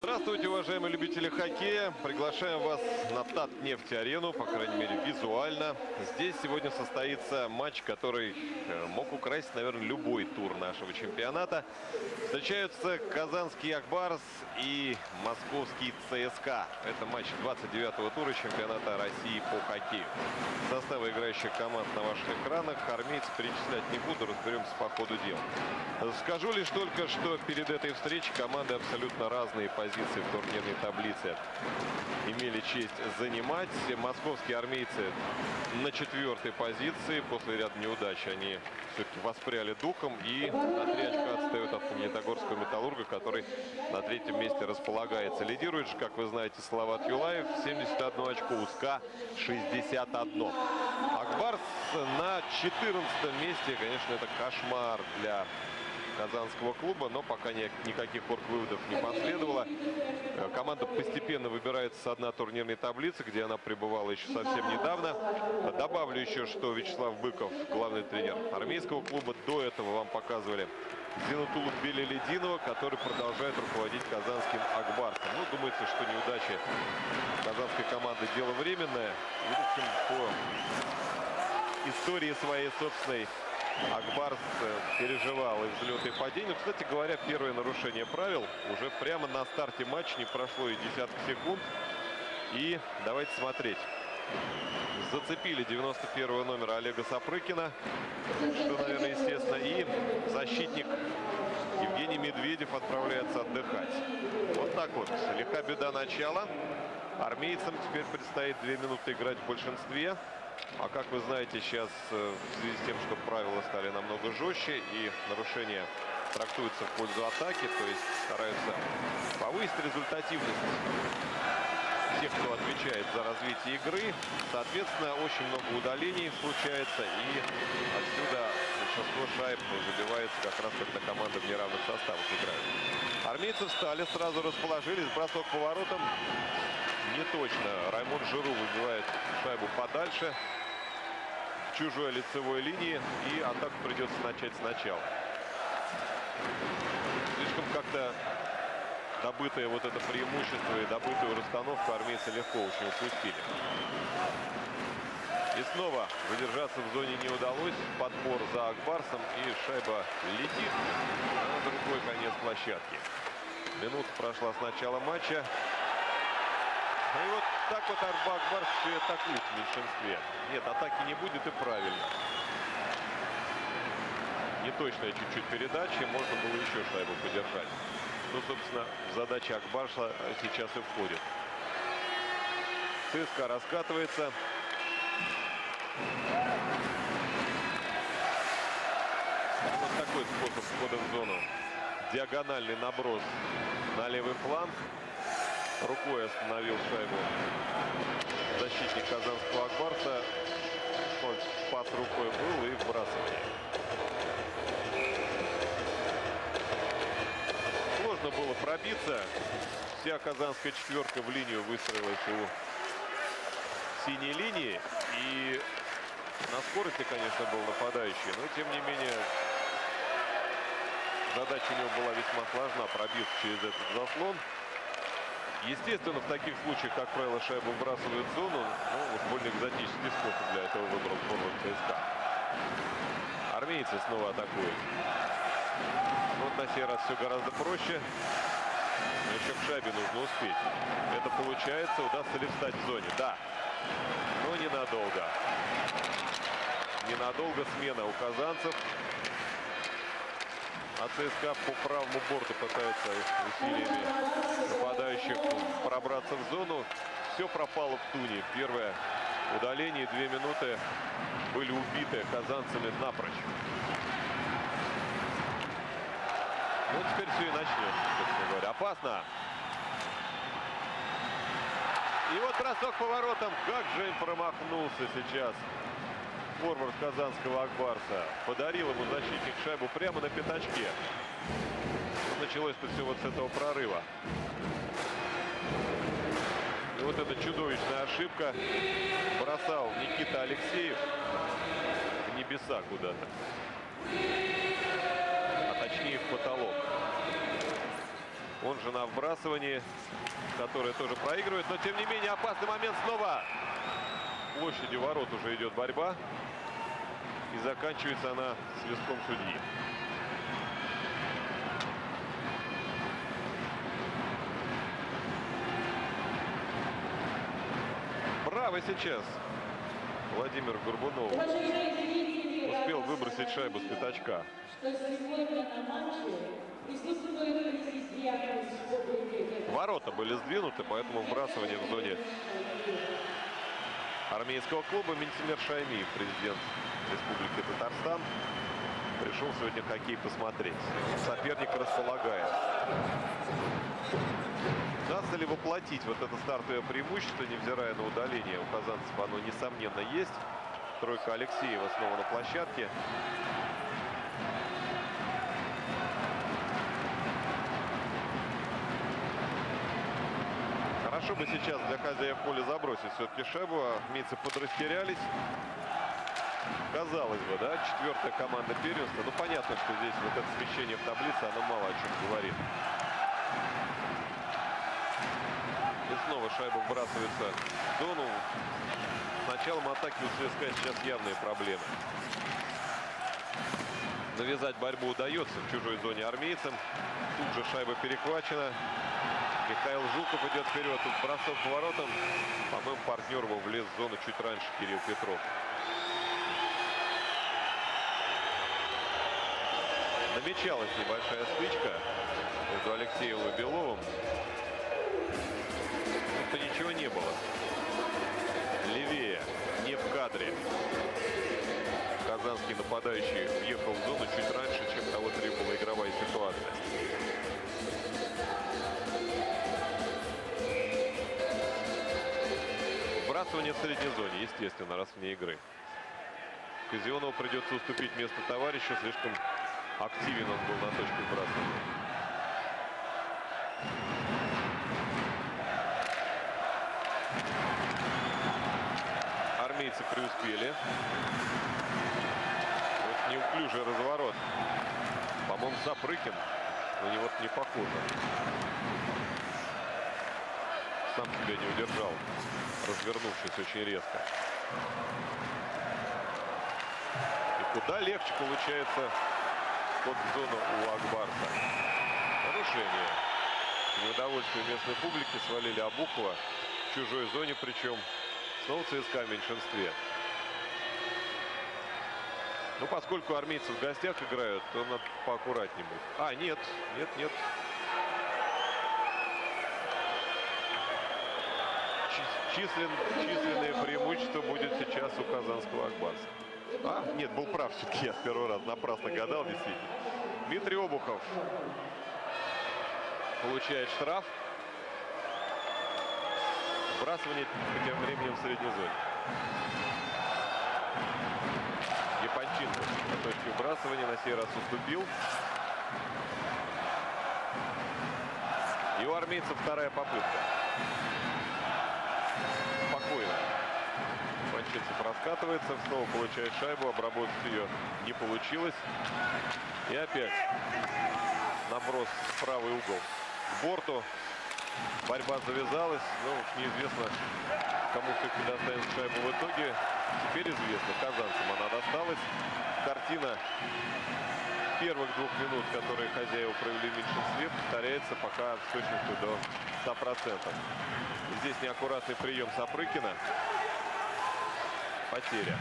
Здравствуйте, уважаемые любители хоккея. Приглашаем вас на Татнефть-арену, по крайней мере, визуально. Здесь сегодня состоится матч, который мог украсить, наверное, любой тур нашего чемпионата. Встречаются казанский Ак-Барс и московский ЦСКА. Это матч 29-го тура чемпионата России по хоккею. Составы играющих команд на ваших экранах. Армейцы перечислять не буду, разберемся по ходу дела. Скажу лишь только, что перед этой встречей команды абсолютно разные позиции в турнирной таблице имели честь занимать. Московские армейцы на 4-й позиции. После ряда неудач они все-таки воспряли духом и на 3 очка отстают от Магнитогорского Металлурга, который на 3-м месте располагается. Лидирует же, как вы знаете, Салават Юлаев, 71 очко, УСКА 61. Ак-Барс на 14-м месте. Конечно, это кошмар для казанского клуба, но пока никаких орг-выводов не последовало. Команда постепенно выбирается с дна турнирной таблицы, где она пребывала еще совсем недавно. Добавлю еще, что Вячеслав Быков, главный тренер армейского клуба, до этого вам показывали Зинатулу Белелединова, который продолжает руководить казанским Ак-Барсом. Ну, думается, что неудачи казанской команды дело временное. И, в общем, по истории своей собственной Ак-Барс переживал и взлеты, и падения. Кстати говоря, первое нарушение правил уже прямо на старте матча, не прошло и десяток секунд. И давайте смотреть. Зацепили 91-го номера Олега Сапрыкина, что, наверное, естественно. И защитник Евгений Медведев отправляется отдыхать. Вот так вот. Легка беда начала. Армейцам теперь предстоит 2 минуты играть в большинстве. А как вы знаете, сейчас в связи с тем, что правила стали намного жестче и нарушения трактуются в пользу атаки, то есть стараются повысить результативность тех, кто отвечает за развитие игры. Соответственно, очень много удалений случается, и отсюда большинство шайб забивается как раз, когда команда в неравных составах играет. Армейцы встали, сразу расположились, бросок по воротам. Не точно. Раймон Жиру выбивает шайбу подальше, в чужой лицевой линии, и атаку придется начать сначала. Слишком как-то добытое вот это преимущество и добытую расстановку армейцы легко очень упустили. И снова выдержаться в зоне не удалось. Подбор за Ак-Барсом, и шайба летит на другой конец площадки. Минута прошла с начала матча. И вот так вот Ак-Барс еще и атакует в меньшинстве. Нет, атаки не будет, и правильно. Неточная чуть-чуть передача, можно было еще шайбу подержать. Ну, собственно, задача Ак-Барса сейчас и входит. ЦСКА раскатывается. Вот такой способ входа в зону. Диагональный наброс на левый фланг. Рукой остановил шайбу защитник казанского Ак-Барса. Пас рукой был и вбрасывание. Сложно было пробиться. Вся казанская четверка в линию выстроилась у синей линии. И на скорости, конечно, был нападающий. Но, тем не менее, задача у него была весьма сложна, пробиться через этот заслон. Естественно, в таких случаях, как правило, шайбу выбрасывают в зону. Ну, вот более экзотический способ для этого выбрал форвард ЦСКА. Армейцы снова атакуют. Вот на сей раз все гораздо проще. Но еще к шайбе нужно успеть. Это получается. Удастся ли встать в зоне? Да. Но ненадолго. Ненадолго смена у казанцев. А ЦСКА по правому борту пытается усилиями нападающих пробраться в зону. Все пропало в туне. Первое удаление, 2 минуты были убиты казанцами напрочь. Ну, теперь все и начнется, собственно говоря. Опасно. И вот бросок по воротам. Как же им промахнулся сейчас форвард казанского Ак-Барса. Подарил ему защитник шайбу прямо на пятачке. Началось-то все вот с этого прорыва. И вот эта чудовищная ошибка. Бросал Никита Алексеев в небеса куда-то. А точнее в потолок. Он же на вбрасывании, которое тоже проигрывает. Но тем не менее опасный момент снова. В площади ворот уже идет борьба. И заканчивается она свистком судьи. Браво сейчас Владимир Горбунов. Успел выбросить шайбу с пятачка. Ворота были сдвинуты, поэтому вбрасывание в зоне армейского клуба. Минтимер Шаймиев, президент Республики Татарстан, пришел сегодня хоккей посмотреть. Соперник располагает. Удастся ли воплотить вот это стартовое преимущество, невзирая на удаление? У казанцев оно, несомненно, есть. Тройка Алексеева снова на площадке. Хорошо бы сейчас для хозяев поля забросить все-таки шайбу. Армейцы подрастерялись. Казалось бы, да, четвертая команда первенства. Ну, понятно, что здесь вот это смещение в таблице, оно мало о чем говорит. И снова шайба вбрасывается в зону. С началом атаки у ЦСКА сейчас явные проблемы. Навязать борьбу удается в чужой зоне армейцам. Тут же шайба перехвачена. Михаил Жуков идет вперед. Тут бросок к воротам. По-моему, партнер его влез в зону чуть раньше, Кирилл Петров. Намечалась небольшая стычка между Алексеевым и Беловым. Тут ничего не было. Левее, не в кадре. Казанский нападающий въехал в зону чуть раньше, чем того требовала игровая ситуация. Вбрасывание в средней зоне, естественно, раз вне игры. Казионову придется уступить место товарищу. Слишком активен он был на точке вбрасывания. Армейцы преуспели. Вот неуклюжий разворот. По-моему, Сапрыкин. На него не похоже. Сам себя не удержал, развернувшись очень резко. И куда легче получается под зону у Акбарса. Нарушение. Неудовольствие местной публики свалили Абухова в чужой зоне, причем снова ЦСКА в меньшинстве. Ну, поскольку армейцы в гостях играют, то надо поаккуратнее быть. А, нет. Численное преимущество будет сейчас у казанского Акбарса. А, нет, был прав все-таки, я в первый раз напрасно гадал, действительно. Дмитрий Обухов получает штраф. Вбрасывание тем временем в средней зоне. Японченко на точке вбрасывания на сей раз уступил. И у армейцев вторая попытка. Спокойно. Японченко раскатывается, снова получает шайбу, обработать ее не получилось. И опять наброс в правый угол к борту. Борьба завязалась, но неизвестно, кому все-таки достанет шайбу в итоге. Теперь известно, казанцам она досталась. Картина первых 2 минут, которые хозяева провели в меньшинстве, повторяется пока с точностью до 100%. И здесь неаккуратный прием Сапрыкина. Потеря.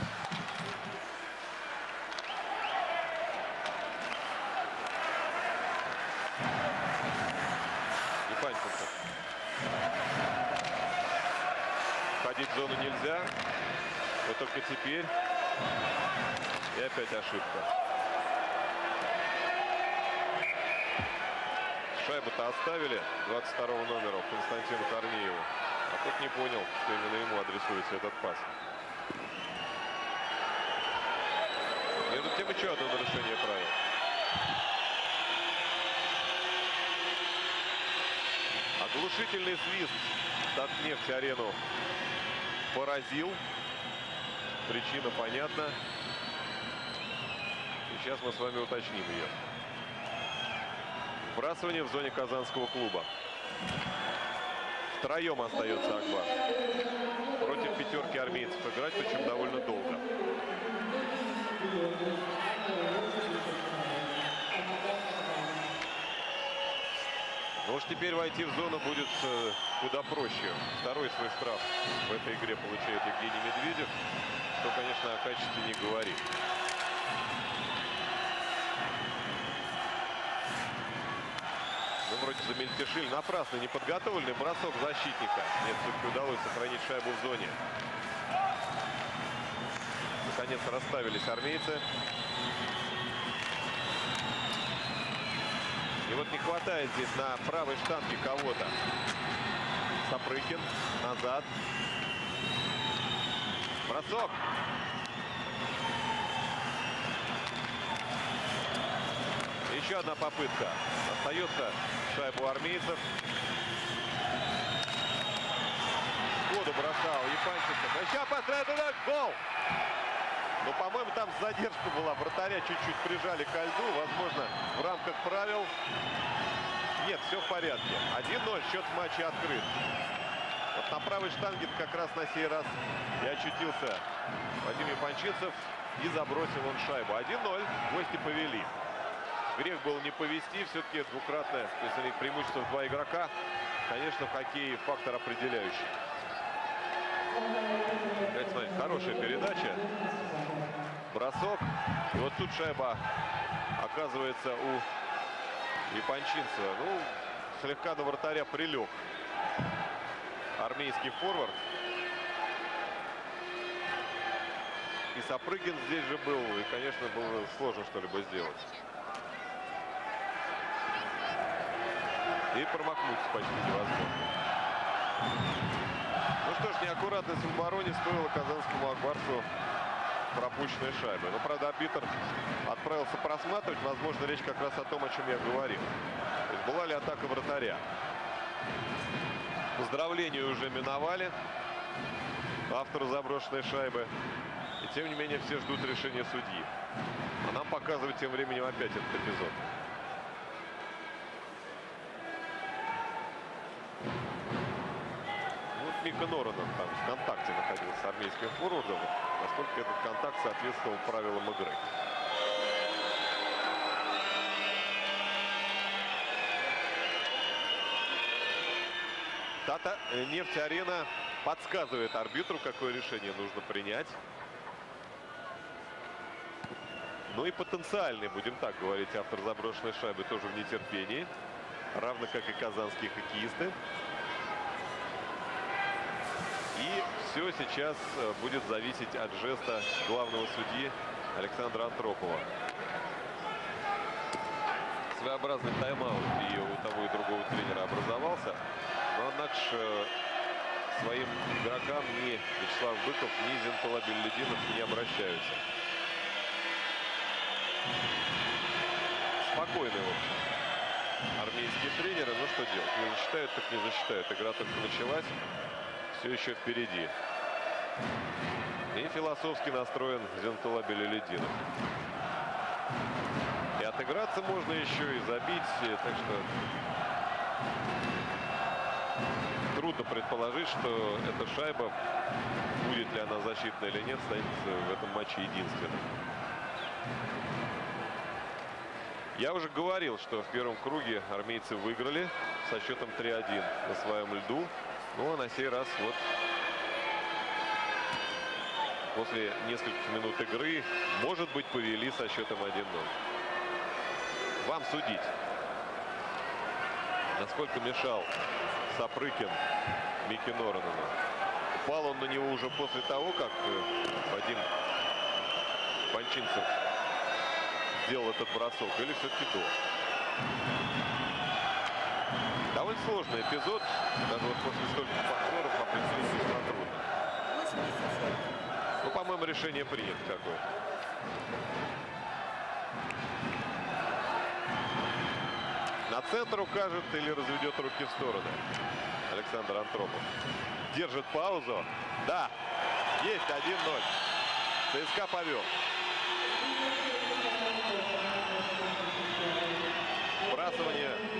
Японченко. Входить в зону нельзя. Вот только теперь. И опять ошибка. Шайбу-то оставили 22-го номера Константину Корнееву. А тот не понял, что именно ему адресуется этот пас. Между тем еще одно нарушение правил. Оглушительный свист Татнефть-арену поразил. Причина понятна. Сейчас мы с вами уточним ее. Вбрасывание в зоне казанского клуба. Втроем остается Акбар. Против пятерки армейцев играть, причем довольно долго. Но уж теперь войти в зону будет куда проще. Второй свой штраф в этой игре получает Евгений Медведев, что, конечно, о качестве не говорит. Ну, вроде замельтешили. Напрасно неподготовленный бросок защитника. Нет, все-таки удалось сохранить шайбу в зоне. Наконец расставились армейцы. И вот не хватает здесь на правой штанге кого-то. Сапрыкин назад. Бросок. Еще одна попытка. Остается шайбу армейцев. Сходу бросал Епанченко. Сейчас поставит удар. Гол! Ну, по-моему, там задержка была. Вратаря чуть-чуть прижали ко льду. Возможно, в рамках правил. Нет, все в порядке. 1-0. Счет в матче открыт. Вот на правой штанге как раз на сей раз и очутился Вадим Епанчинцев. И забросил он шайбу. 1-0. Гости повели. Грех был не повести. Все-таки двукратное. То есть они преимущество в 2 игрока. Конечно, в хоккее фактор определяющий. Смотрите, хорошая передача. Бросок. И вот тут шайба оказывается у Епанчинцева. Ну, слегка до вратаря прилег армейский форвард. И Сапрыгин здесь же был. И, конечно, было сложно что-либо сделать. И промахнуться почти невозможно. Ну что ж, неаккуратность в обороне стоила казанскому Акбарсу пропущенной шайбы. Но, правда, арбитр отправился просматривать. Возможно, речь как раз о том, о чем я говорил. То есть была ли атака вратаря. Поздравления уже миновали автору заброшенной шайбы. И тем не менее все ждут решения судьи. А нам показывают тем временем опять этот эпизод. Мика Норонен там в контакте находился с армейским форвардом. Насколько этот контакт соответствовал правилам игры. Татнефть-Арена подсказывает арбитру, какое решение нужно принять. Ну и потенциальный, будем так говорить, автор заброшенной шайбы тоже в нетерпении. Равно как и казанские хоккеисты. И все сейчас будет зависеть от жеста главного судьи Александра Антропова. Своеобразный тайм-аут и у того и другого тренера образовался. Но, однако же, своим игрокам ни Вячеслав Быков, ни Зентул Абельдинов не обращаются. Спокойные, в общем, армейские тренеры. Ну что делать? Не засчитают, так не засчитают. Игра только началась. Все еще впереди. И философски настроен Зентул Абельдинов. И отыграться можно еще, и забить. Так что трудно предположить, что эта шайба, будет ли она защитная или нет, станет в этом матче единственной. Я уже говорил, что в первом круге армейцы выиграли со счетом 3-1 на своем льду. Ну а на сей раз вот после нескольких минут игры, может быть, повели со счетом 1-0. Вам судить, насколько мешал Сапрыкин Мике Норонену. Упал он на него уже после того, как Вадим Епанчинцев сделал этот бросок, или все-таки до? Довольно сложный эпизод. Даже вот после стольких повторов определить весьма трудно. Ну, по-моему, решение принято какое-то. На центр укажет или разведет руки в стороны Александр Антропов. Держит паузу. Да, есть 1-0. ЦСКА повел. Вбрасывание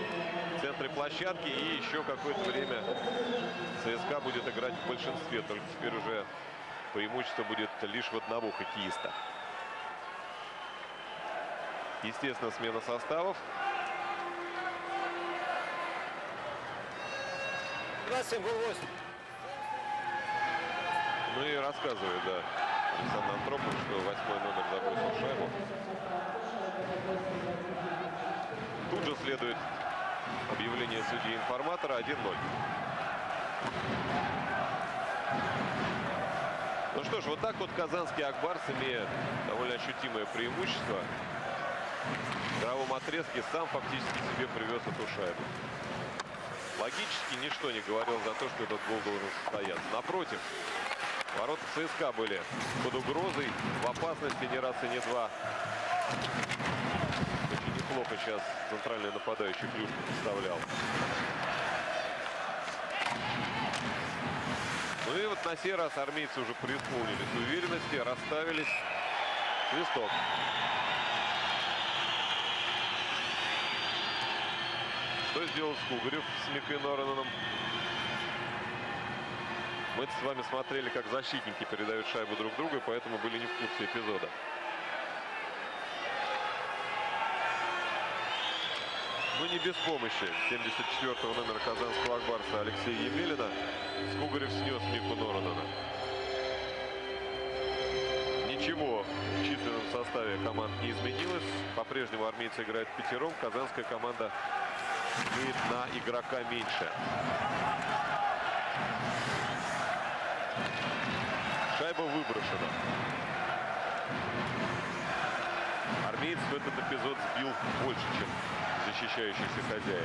площадке. И еще какое-то время ЦСКА будет играть в большинстве. Только теперь уже преимущество будет лишь в одного хоккеиста. Естественно, смена составов. 27, гол 8. Ну и рассказывает, да, Александр Антропов, что 8-й номер забросил шайбу. Тут же следует объявление судьи-информатора. 1-0. Ну что ж, вот так вот казанский Ак Барс, имея довольно ощутимое преимущество, в игровом отрезке сам фактически себе привез эту шайбу. Логически ничто не говорил за то, что этот гол должен состояться. Напротив, ворота ЦСКА были под угрозой, в опасности не раз и не два. Очень неплохо сейчас центральный нападающий клюшку поставлял. Ну и вот на сей раз армейцы уже преисполнились уверенности, расставились. Свисток. Что сделал Скугарев с Микой Норананом? Мы с вами смотрели, как защитники передают шайбу друг другу, и поэтому были не в курсе эпизода. Ну не без помощи 74-го номера казанского Ак Барса Алексея Емелина Скугарев снес Мику Норанана. Ничего в численном составе команд не изменилось. По-прежнему армейцы играют пятером. Казанская команда имеет на игрока меньше. Шайба выброшена. Армеец в этот эпизод сбил больше, чем защищающихся хозяев.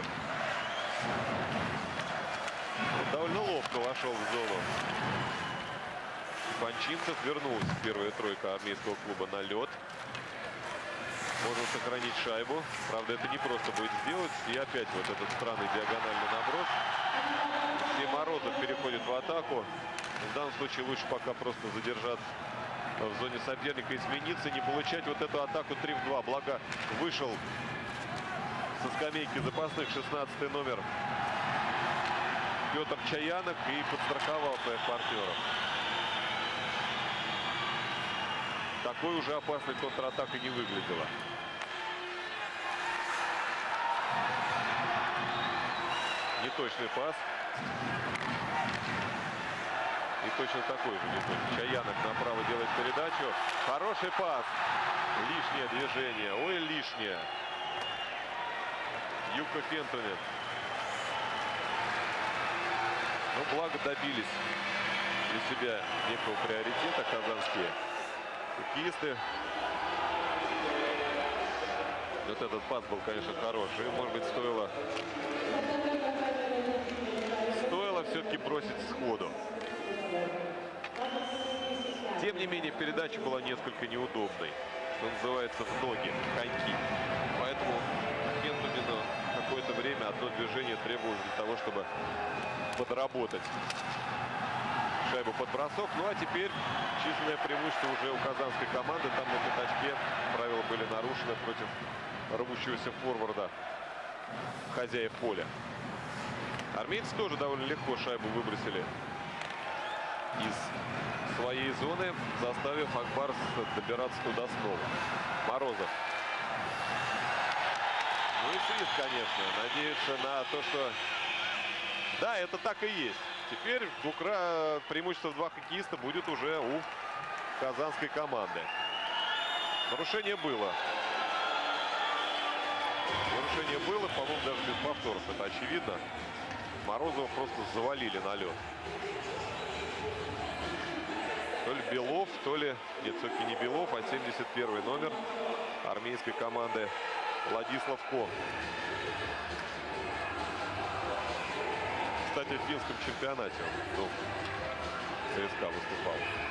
Он довольно ловко вошел в зону. Панчинцев вернулся в первая тройка армейского клуба на лед. Можно сохранить шайбу. Правда, это не просто будет сделать. И опять вот этот странный диагональный наброс. И Морозов переходит в атаку. В данном случае лучше пока просто задержаться в зоне соперника и смениться, не получать вот эту атаку 3-2. Благо вышел со скамейки запасных 16-й номер Петр Чаянок и подстраховал своих партнеров. Такой уже опасной контратакой не выглядела. Неточный пас. И точно такой же неточный. Чаянок направо делает передачу. Хороший пас. Лишнее движение. Ой, лишнее. Юка Фентунет. Но благо добились для себя некого приоритета казанские хоккеисты. Вот этот пас был, конечно, хороший. Может быть, стоило все-таки бросить сходу. Тем не менее, передача была несколько неудобной. Что называется, в ноги, коньки. Поэтому Фентунину какое-то время одно движение требовалось для того, чтобы подработать шайбу под бросок. Ну а теперь численное преимущество уже у казанской команды. Там на пятачке правила были нарушены против рвущегося форварда хозяев поля. Армейцы тоже довольно легко шайбу выбросили из своей зоны, заставив Ак Барс добираться туда снова. Морозов. Ну и свист, конечно. Надеются на то, что... Да, это так и есть. Теперь преимущество в два хоккеиста будет уже у казанской команды. Нарушение было. Нарушение было, по-моему, даже без повторов. Это очевидно. Морозова просто завалили на лед. То ли Белов, то ли... Нет, все-таки не Белов, а 71-й номер армейской команды Владислав Ко. Кстати, в финском чемпионате он ЦСКА выступал.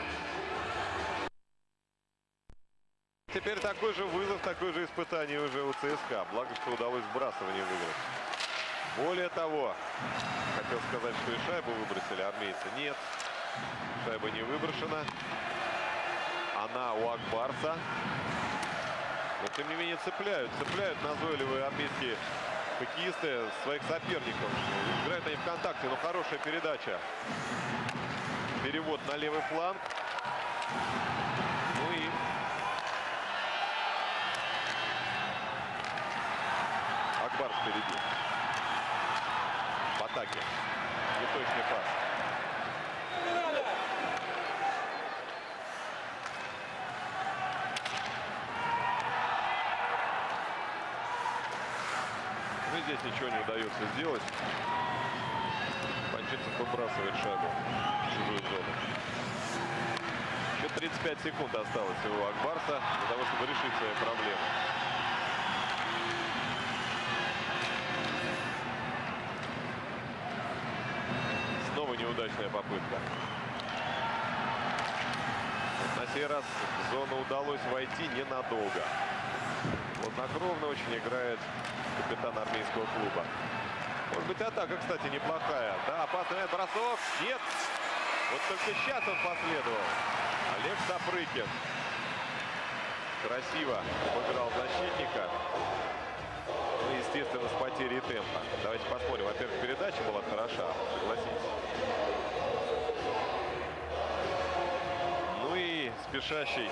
Теперь такой же вызов, такое же испытание уже у ЦСКА. Благо, что удалось сбрасывание выиграть. Более того, хотел сказать, что и шайбу выбросили армейцы. Нет, шайба не выброшена. Она у Ак Барса. Но тем не менее цепляют назойливые армейские хоккеисты своих соперников. Играют они в контакте, но хорошая передача. Перевод на левый фланг. Ну и Акбарс впереди. В атаке. Неточный пас. Но здесь ничего не удается сделать. Панчинцев выбрасывает шайбу в чужую зону. Еще 35 секунд осталось у Акбарса для того, чтобы решить свои проблемы. Снова неудачная попытка. На сей раз в зону удалось войти ненадолго. Хладнокровно очень играет капитан армейского клуба. Может быть, атака, кстати, неплохая. Да, опасный бросок. Нет. Вот только сейчас он последовал. Олег Сапрыкин красиво обыграл защитника. Ну, естественно, с потерей темпа. Давайте посмотрим. Во-первых, передача была хороша, согласитесь. Ну и спешащий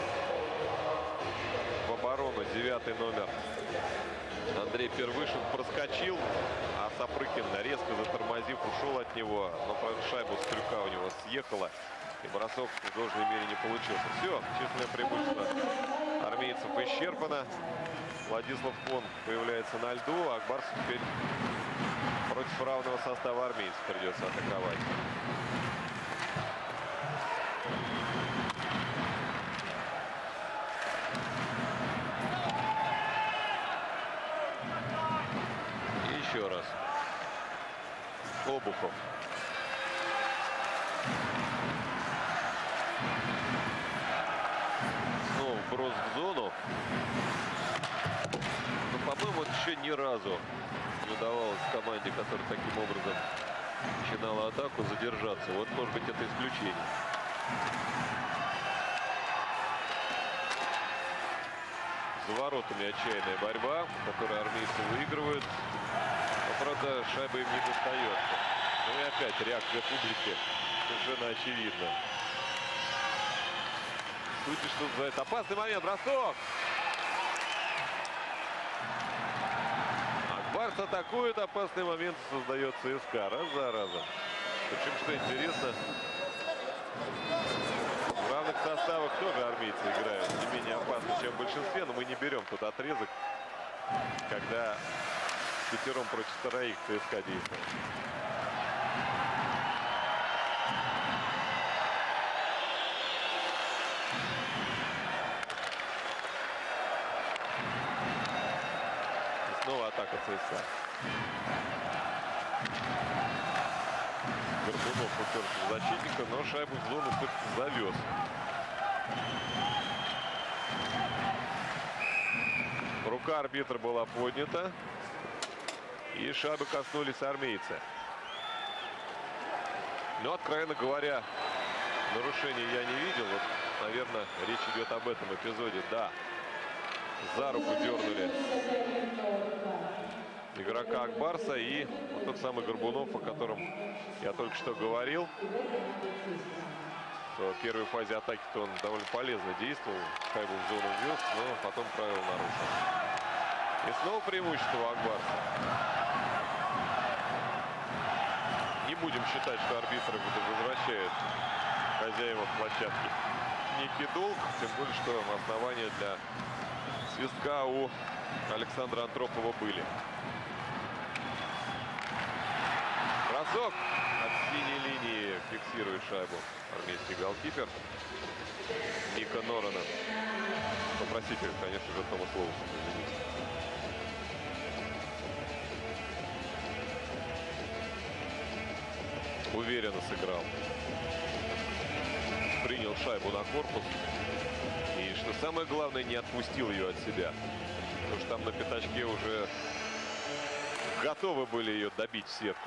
в оборону 9-й номер Андрей Первышин проскочил, а Сапрыкин, резко затормозив, ушел от него. Но шайбу с крюка у него съехала, и бросок в должной мере не получился. Все, численное преимущество армейцев исчерпано. Владислав Кон появляется на льду, а Акбарс теперь против равного состава армейцев придется атаковать. Еще раз. Обухов. Снова вброс в зону. Но, по-моему, вот еще ни разу не удавалось команде, которая таким образом начинала атаку, задержаться. Вот, может быть, это исключение. За воротами отчаянная борьба, которую армейцы выигрывают. Но, правда, шайба им не достается. Ну и опять реакция публики совершенно очевидна. Судьи что называется. Опасный момент. Бросок. Акбарс атакует. Опасный момент создает ЦСКА. Раз за разом. Причем, что интересно, в равных составах тоже армейцы играют не менее опасно, чем в большинстве. Но мы не берем тут отрезок, когда пятером против троих ЦСКА действует. И снова атака ЦСКА. Горбунов уперся в защитника, но шайбу в зону все-таки завез. Рука арбитра была поднята. И шайбы коснулись армейцы. Но, откровенно говоря, нарушений я не видел. Вот, наверное, речь идет об этом эпизоде. Да, за руку дернули игрока Акбарса. И вот тот самый Горбунов, о котором я только что говорил. В первой фазе атаки-то он довольно полезно действовал. Шайбу в зону ввез, но потом правила нарушил. И снова преимущество у Акбарса. Не будем считать, что арбитры возвращают хозяевам площадки некий долг. Тем более, что основания для свистка у Александра Антропова были. Бросок от синей линии фиксирует шайбу армейский голкипер Мика Норана. Попросите, конечно же, Тома Слоуса, извините. Уверенно сыграл. Принял шайбу на корпус. И, что самое главное, не отпустил ее от себя. Потому что там на пятачке уже готовы были ее добить в сетку.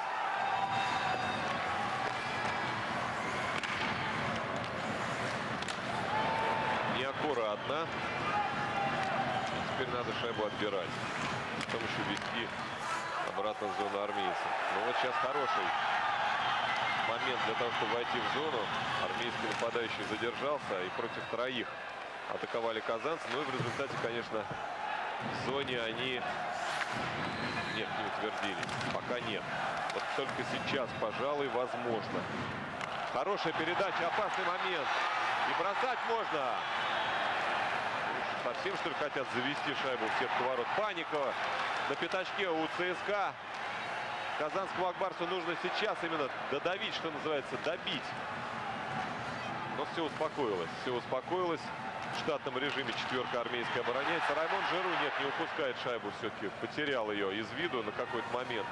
Неокора одна. Теперь надо шайбу отбирать. Потом еще вести Обратно в зону армейцев. Ну вот сейчас хороший момент для того, чтобы войти в зону. Армейский нападающий задержался, и против троих атаковали казанцы. Ну и в результате, конечно, в зоне они не утвердились. Пока нет. Вот только сейчас, пожалуй, возможно. Хорошая передача, опасный момент. И бросать можно. Совсем, что ли, хотят завести шайбу в сетку ворот. Паникова на пятачке у ЦСКА. Казанскому Акбарсу нужно сейчас именно додавить, что называется, добить. Но все успокоилось. Все успокоилось. В штатном режиме четверка армейская обороняется. Раймон Жиру нет, не упускает шайбу все-таки. Потерял ее из виду на какой-то момент.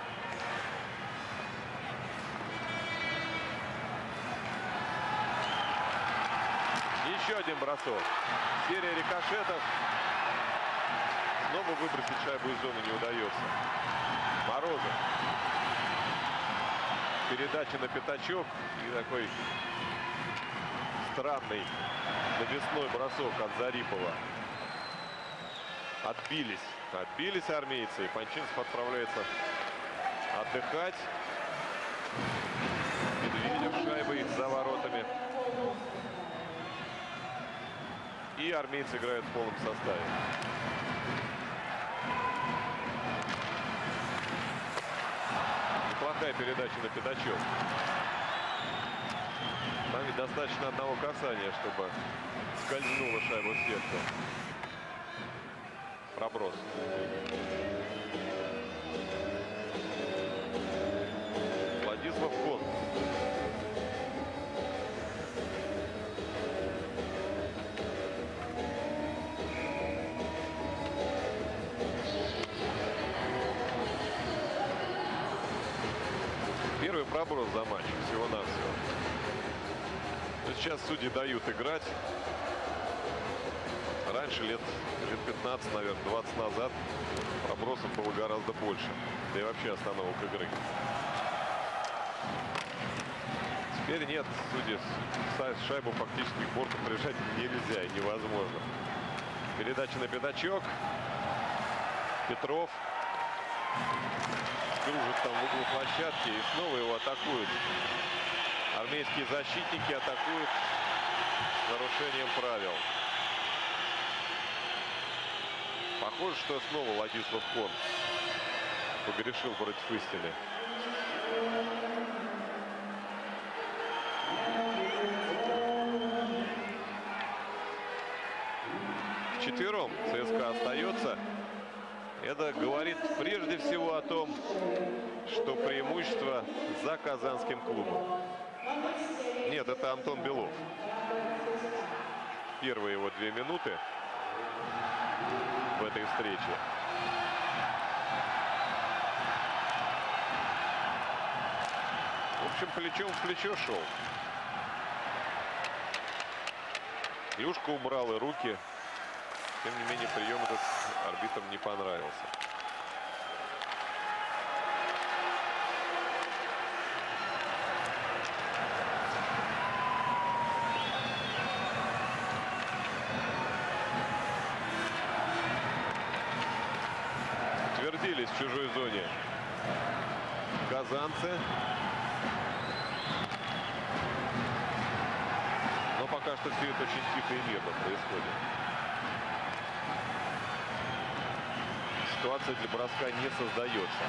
Еще один бросок. Серия рикошетов. Снова выбросить шайбу из зоны не удается. Морозов. Передача на пятачок. И такой странный навесной бросок от Зарипова. Отбились. Отбились армейцы. И Панчинцев отправляется отдыхать. Медведев шайбой за воротами. И армейцы играют в полном составе. Неплохая передача на пятачок. Там ведь достаточно одного касания, чтобы скользнула шайба в сетку. Проброс. Владислав Кон. Первый проброс за матч, всего-навсего. Сейчас судьи дают играть. Раньше, лет 15, наверное, 20 назад пробросов было гораздо больше. Да и вообще остановок игры. Теперь нет, судьи шайбу фактически к борту прижать нельзя и невозможно. Передача на пятачок. Петров. Кружит там в углу площадки и снова его атакуют. Армейские защитники атакуют с нарушением правил. Похоже, что снова Владислав Кон погрешил против истины. Вчетвером ЦСКА остается. Это говорит прежде всего о том, что преимущество за казанским клубом. Нет, это Антон Белов. Первые его 2 минуты в этой встрече. В общем, плечом в плечо шел. Клюшка убрал и руки. Тем не менее, прием этот арбитрам не понравился. Утвердились в чужой зоне казанцы. Но пока что все это очень тихо и мирно происходит. Ситуация для броска не создается.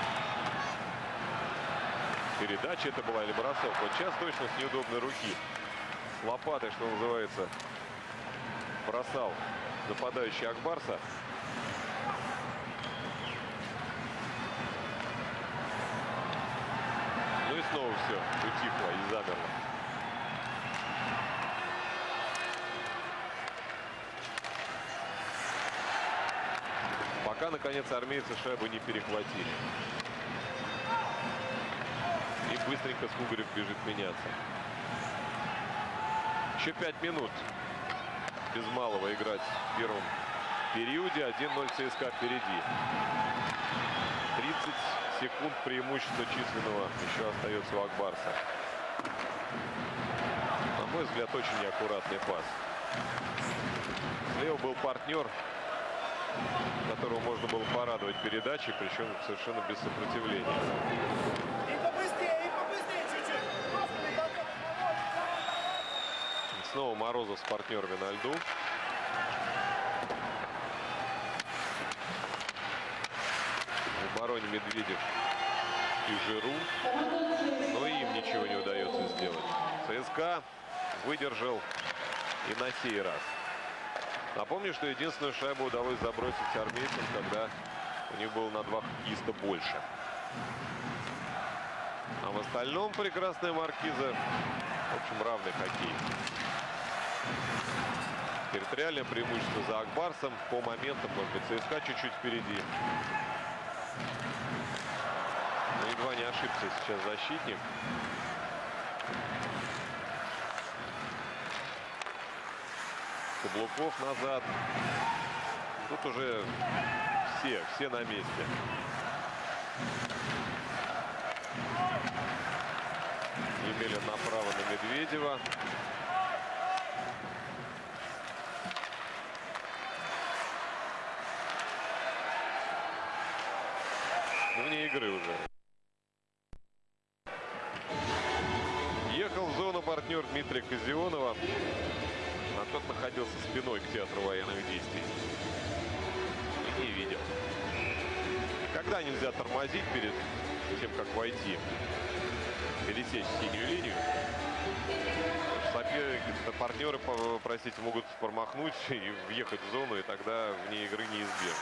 Передача это была или бросок? Вот сейчас точно с неудобной руки. С лопатой, что называется, бросал нападающий Акбарса. Ну и снова все утихло и замерло. Пока, наконец, армейцы шайбу не перехватили. И быстренько Скугарев бежит меняться. Еще 5 минут без малого играть в первом периоде. 1-0 ЦСКА впереди. 30 секунд преимущества численного еще остается у Акбарса. На мой взгляд, очень неаккуратный пас. Слева был партнер которого можно было порадовать передачей, причем совершенно без сопротивления. И побыстрее чуть-чуть. Снова Морозов с партнерами на льду. В обороне Медведев и Жиру. Но им ничего не удается сделать. ЦСКА выдержал и на сей раз. Напомню, что единственную шайбу удалось забросить армейцам, когда у них было на 2 хоккеиста больше. А в остальном прекрасная маркиза. В общем, равный хоккей. Территориальное преимущество за Акбарсом. По моментам, может быть, ЦСКА чуть-чуть впереди. Но едва не ошибся сейчас защитник. Каблуков назад. Тут уже все на месте. Емеля направо на Медведева. Вне игры уже. Ехал в зону партнер Дмитрия Казионова. А тот находился спиной к театру военных действий. И не видел. Когда нельзя тормозить перед тем, как войти, пересечь синюю линию, партнеры, простите, могут промахнуть и въехать в зону, и тогда вне игры неизбежно.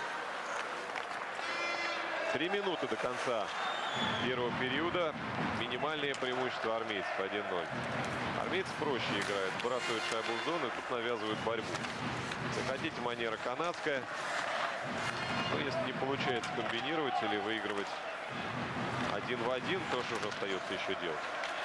3 минуты до конца первого периода. Минимальное преимущество армейцев 1-0. Армейцы проще играют, бросают шайбу в зону и тут навязывают борьбу. Если хотите, манера канадская. Но если не получается комбинировать или выигрывать 1 в 1, то что уже остается еще делать.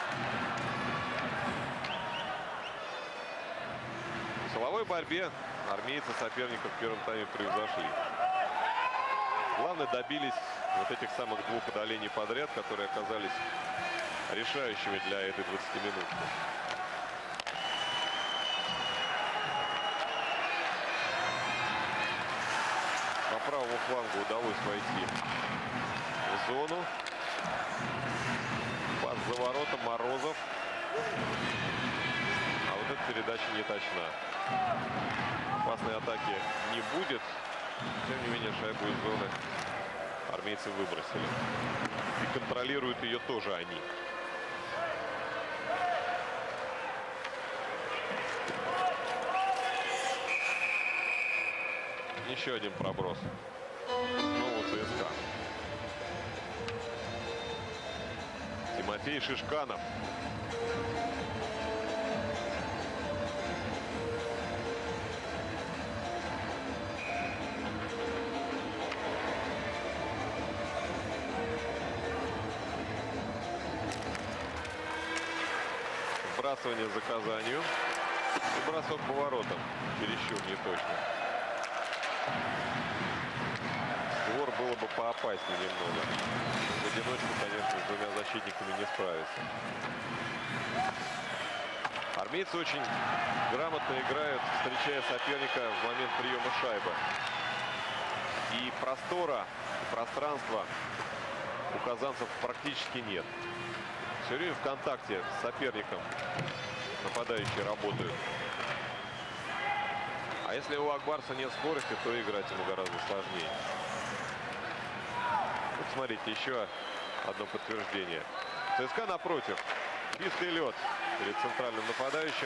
В силовой борьбе армейцы соперников в первом тайме превзошли. Главное, добились вот этих самых 2 удалений подряд, которые оказались решающими для этой 20-минутки. По правому флангу удалось войти в зону. Пас за воротом Морозов. А вот эта передача не точна. Опасной атаки не будет. Тем не менее, шайбу из зоны армейцы выбросили. И контролируют ее тоже они. Еще один проброс. Снова ЦСКА. Тимофей Шишканов. Вбрасывание за Казанью. И бросок по воротам. Чересчур не точно. Двор было бы поопаснее немного. В одиночку, конечно, с 2 защитниками не справиться. Армейцы очень грамотно играют, встречая соперника в момент приема шайбы. И простора, и пространства у казанцев практически нет. Все время в контакте с соперником нападающие работают. А если у Акбарса нет скорости, то играть ему гораздо сложнее. Вот смотрите, еще одно подтверждение. ЦСКА напротив. Чистый лед перед центральным нападающим.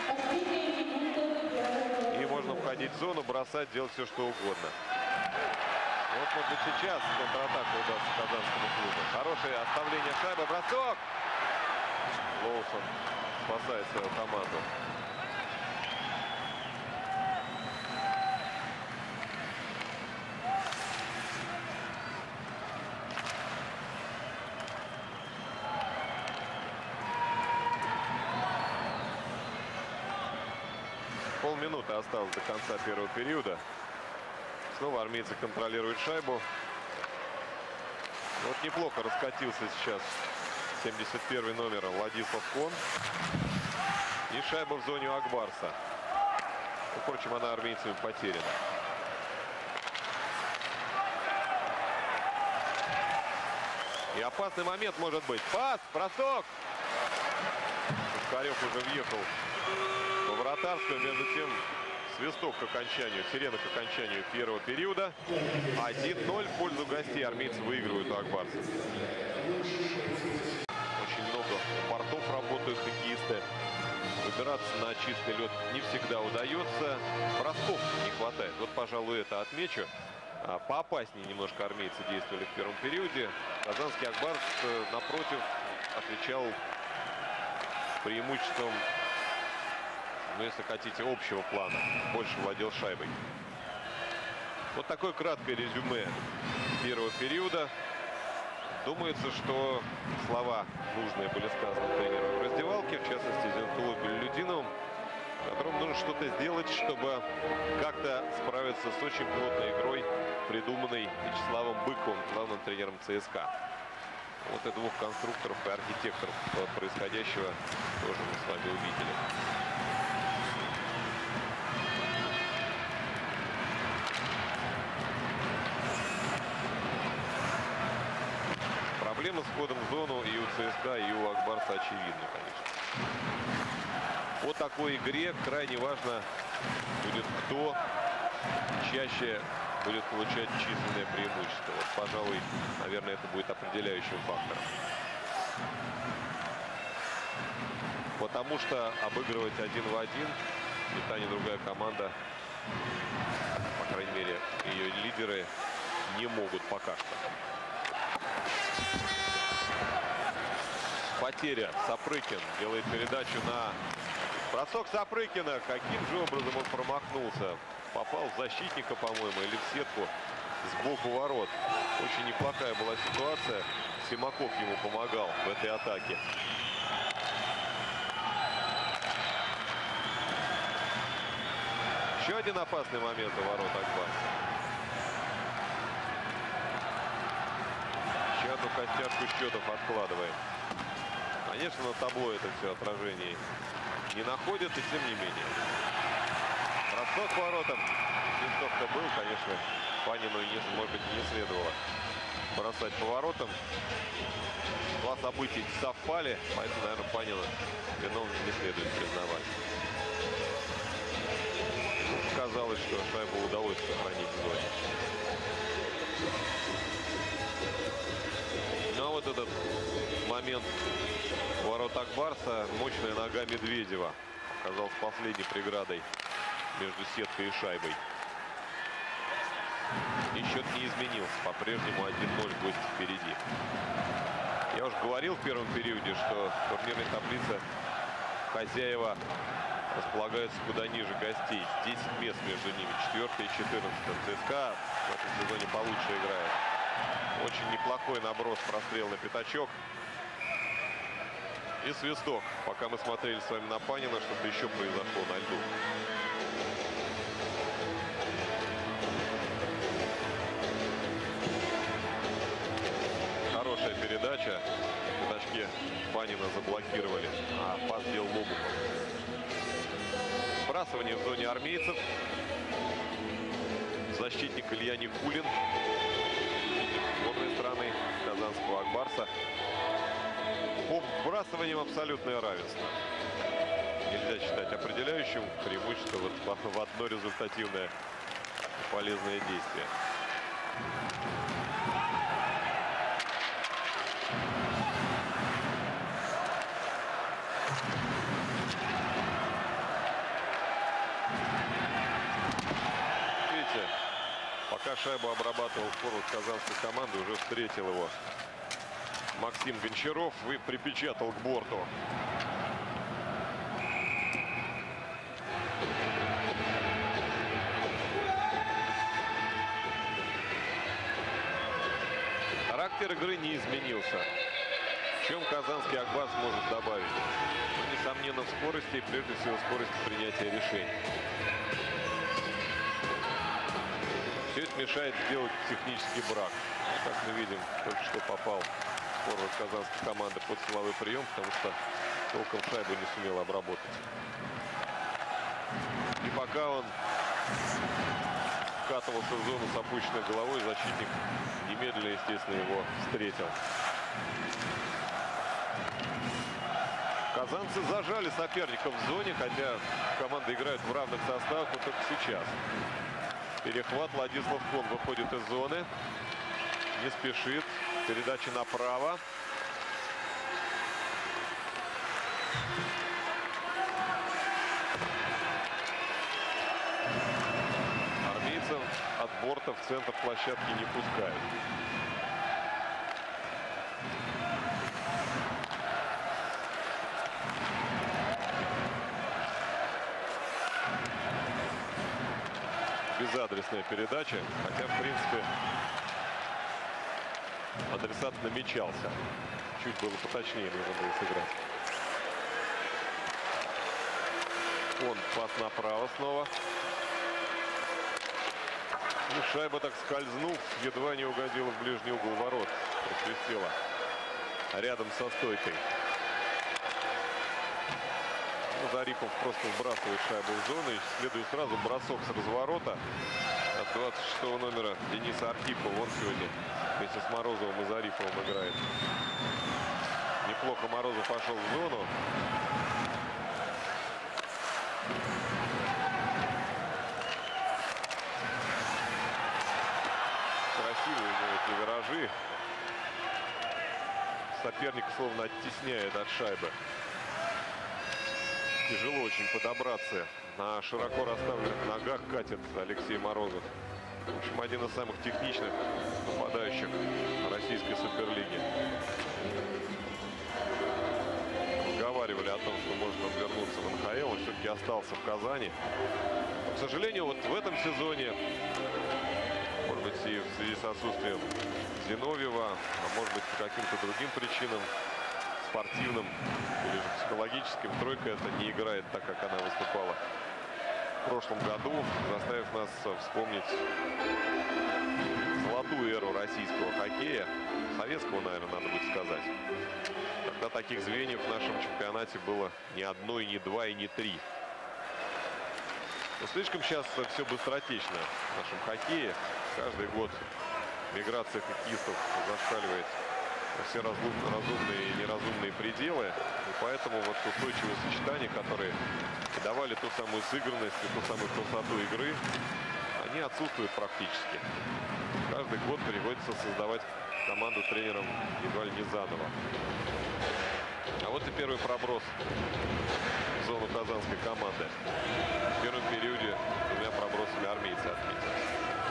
И можно входить в зону, бросать, делать все, что угодно. Вот, может быть, сейчас контратака удастся казанскому клубу. Хорошее оставление шайбы, бросок! Лоусон спасает свою команду. Полминуты осталось до конца первого периода. Снова армейцы контролируют шайбу. Вот неплохо раскатился сейчас 71-й номер Владислав Кон. И шайба в зоне у Акбарса. Впрочем, она армейцами потеряна. И опасный момент может быть. Пас, бросок. Пушкарев уже въехал во вратарскую. Между тем свисток к окончанию, сирена к окончанию первого периода. 1-0 в пользу гостей. Армейцы выигрывают у акбарцев. Очень много бортов работают хоккеисты. Выбираться на чистый лед не всегда удается. Бросков не хватает. Вот, пожалуй, это отмечу. Поопаснее немножко армейцы действовали в первом периоде. Казанский Акбарс, напротив, отвечал преимуществом, ну, если хотите, общего плана. Больше владел шайбой. Вот такое краткое резюме первого периода. Думается, что слова нужные были сказаны тренером в раздевалке, в частности, Зинтулу Беллюдиновым, которому нужно что-то сделать, чтобы как-то справиться с очень плотной игрой, придуманной Вячеславом Быковым, главным тренером ЦСКА. Вот и двух конструкторов и архитекторов происходящего тоже мы с вами увидели. Проблема с входом в зону и у ЦСКА, и у Акбарса очевидна, конечно. По такой игре крайне важно будет, кто чаще будет получать численное преимущество. Вот, пожалуй, наверное, это будет определяющим фактором. Потому что обыгрывать 1 в 1 ни та, ни другая команда, по крайней мере, ее лидеры, не могут пока что. Потеря. Сапрыкин делает передачу на бросок Сапрыкина. Каким же образом он промахнулся? Попал в защитника, по-моему, или в сетку сбоку ворот. Очень неплохая была ситуация. Симаков ему помогал в этой атаке. Еще один опасный момент у ворот Акбарса. Еще одну костяшку счетов откладываем. Конечно, на табло это все отражение не находит, и тем не менее. Бросок к воротам. Свисток-то был, конечно, Панину, может быть, не следовало бросать по воротам. Два события совпали, поэтому, наверное, Панина виновным не следует признавать. Казалось, что шайбу удалось сохранить в зоне. Ну а вот этот момент ворот Акбарса, мощная нога Медведева оказалась последней преградой между сеткой и шайбой. И счет не изменился. По-прежнему 1-0 гости впереди. Я уже говорил в первом периоде, что в турнирной таблице хозяева располагаются куда ниже гостей. 10 мест между ними, 4 и 14. ЦСКА в этом сезоне получше играет. Очень неплохой наброс, прострел на пятачок. И свисток. Пока мы смотрели с вами на Панина, что-то еще произошло на льду. Хорошая передача. Пятачки Панина заблокировали, а пас сделал Лобухов. Сбрасывание в зоне армейцев. Защитник Илья Никулин. С одной стороны казанского Акбарса. По вбрасываниям абсолютное равенство. Нельзя считать определяющим. Преимущество вот в одно результативное полезное действие. Видите, пока шайбу обрабатывал форвард казанской команды, уже встретил его Максим Гончаров и припечатал к борту. Характер игры не изменился. В чем казанский Акбарс может добавить? Ну, несомненно, в скорости, и прежде всего скорости принятия решений. Все это мешает сделать технический брак. Как мы видим, только что попал форвард казанской команды под силовой прием, потому что толком шайбу не сумел обработать. И пока он вкатывался в зону с опущенной головой, защитник немедленно, естественно, его встретил. Казанцы зажали соперников в зоне, хотя команды играют в равных составах, но только сейчас. Перехват. Владислав Кон выходит из зоны. Не спешит. Передача направо. Армейцев от борта в центр площадки не пускают. Безадресная передача, хотя в принципе адресат намечался. Чуть было поточнее нужно было сыграть. Он пас направо снова. И шайба, так скользнув, едва не угодила в ближний угол ворот. Просвистела рядом со стойкой. Зарипов просто сбрасывает шайбу в зону. И следует сразу бросок с разворота от 26-го номера Дениса Архипова. Он сегодня вместе с Морозовым и Зариповым играет. Неплохо Морозов пошел в зону. Красивые у него эти виражи. Соперник словно оттесняет от шайбы. Тяжело очень подобраться. На широко расставленных ногах катит Алексей Морозов. В общем, один из самых техничных нападающих российской суперлиги. Разговаривали о том, что может он вернуться в НХЛ. Он все-таки остался в Казани. Но, к сожалению, вот в этом сезоне, может быть, и в связи с отсутствием Зиновьева, а может быть, по каким-то другим причинам, спортивным или же психологическим, тройка это не играет так, как она выступала в прошлом году, заставив нас вспомнить золотую эру российского хоккея, советского, наверное, надо будет сказать. Тогда таких звеньев в нашем чемпионате было не одно, и не два, и не три. Но слишком сейчас все быстротечно в нашем хоккее. Каждый год миграция хоккеистов зашкаливает все разумные и неразумные пределы. И поэтому вот устойчивые сочетания, которые давали ту самую сыгранность и ту самую красоту игры, они отсутствуют практически. Каждый год приходится создавать команду тренером едва ли не заново. А вот и первый проброс в зону казанской команды. В первом периоде двумя пробросами армейцы отметились.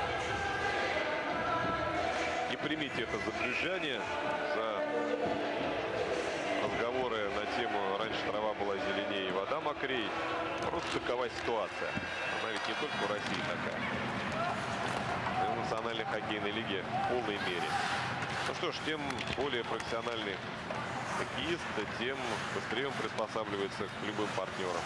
Не примите это за брюзжание, за разговоры на тему «раньше трава была зеленее и вода мокрей». Просто такова ситуация. Она ведь не только в России такая. Но и в национальной хоккейной лиге в полной мере. Ну что ж, тем более профессиональный хоккеист, тем быстрее он приспосабливается к любым партнерам.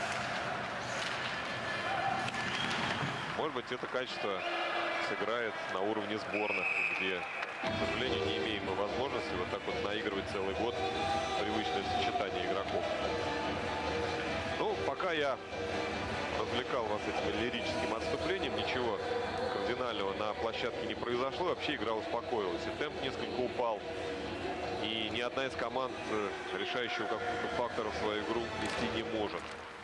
Может быть, это качество сыграет на уровне сборных, где, к сожалению, не имеем мы возможности вот так вот наигрывать целый год привычное сочетание игроков. Ну, пока я развлекал вас этим лирическим отступлением, ничего кардинального на площадке не произошло. Вообще игра успокоилась. И темп несколько упал. И ни одна из команд решающего какого-то фактора в свою игру вести не может.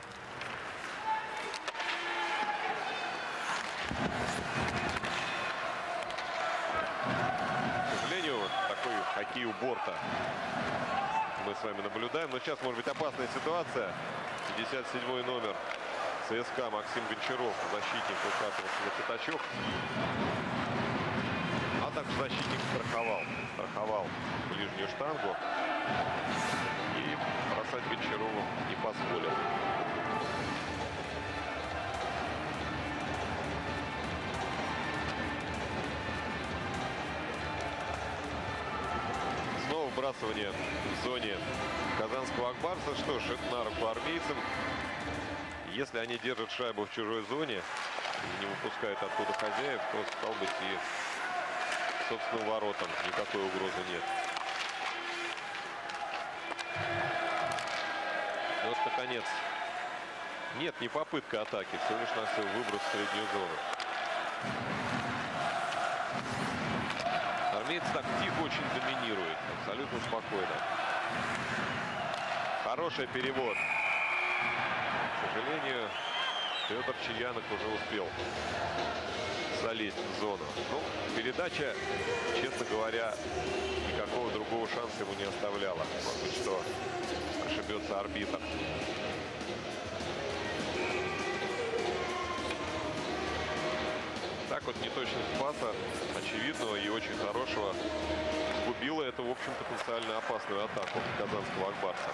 К сожалению, такой хоккей у борта мы с вами наблюдаем. Но сейчас может быть опасная ситуация. 57-й номер ЦСКА Максим Гончаров, защитник, выкатывался на пятачок. А также защитник страховал ближнюю штангу. И бросать Гончарову не позволил. Снова вбрасывание в зоне казанского Акбарса. Что ж, это на руку армейцам. Если они держат шайбу в чужой зоне и не выпускают оттуда хозяев, то, стал быть, и собственным воротам никакой угрозы нет. И вот, наконец, нет, не попытка атаки, всего лишь на все выброс в среднюю зону. Армейцы армейцы так тихо очень доминируют. Абсолютно спокойно. Хороший перевод. К сожалению, Федор Чаянок уже успел залезть в зону. Ну, передача, честно говоря, никакого другого шанса ему не оставляла. Может быть, что ошибется арбитр. Так вот неточность паса очевидного и очень хорошего сгубила эту, в общем, потенциально опасную атаку казанского Акбарса.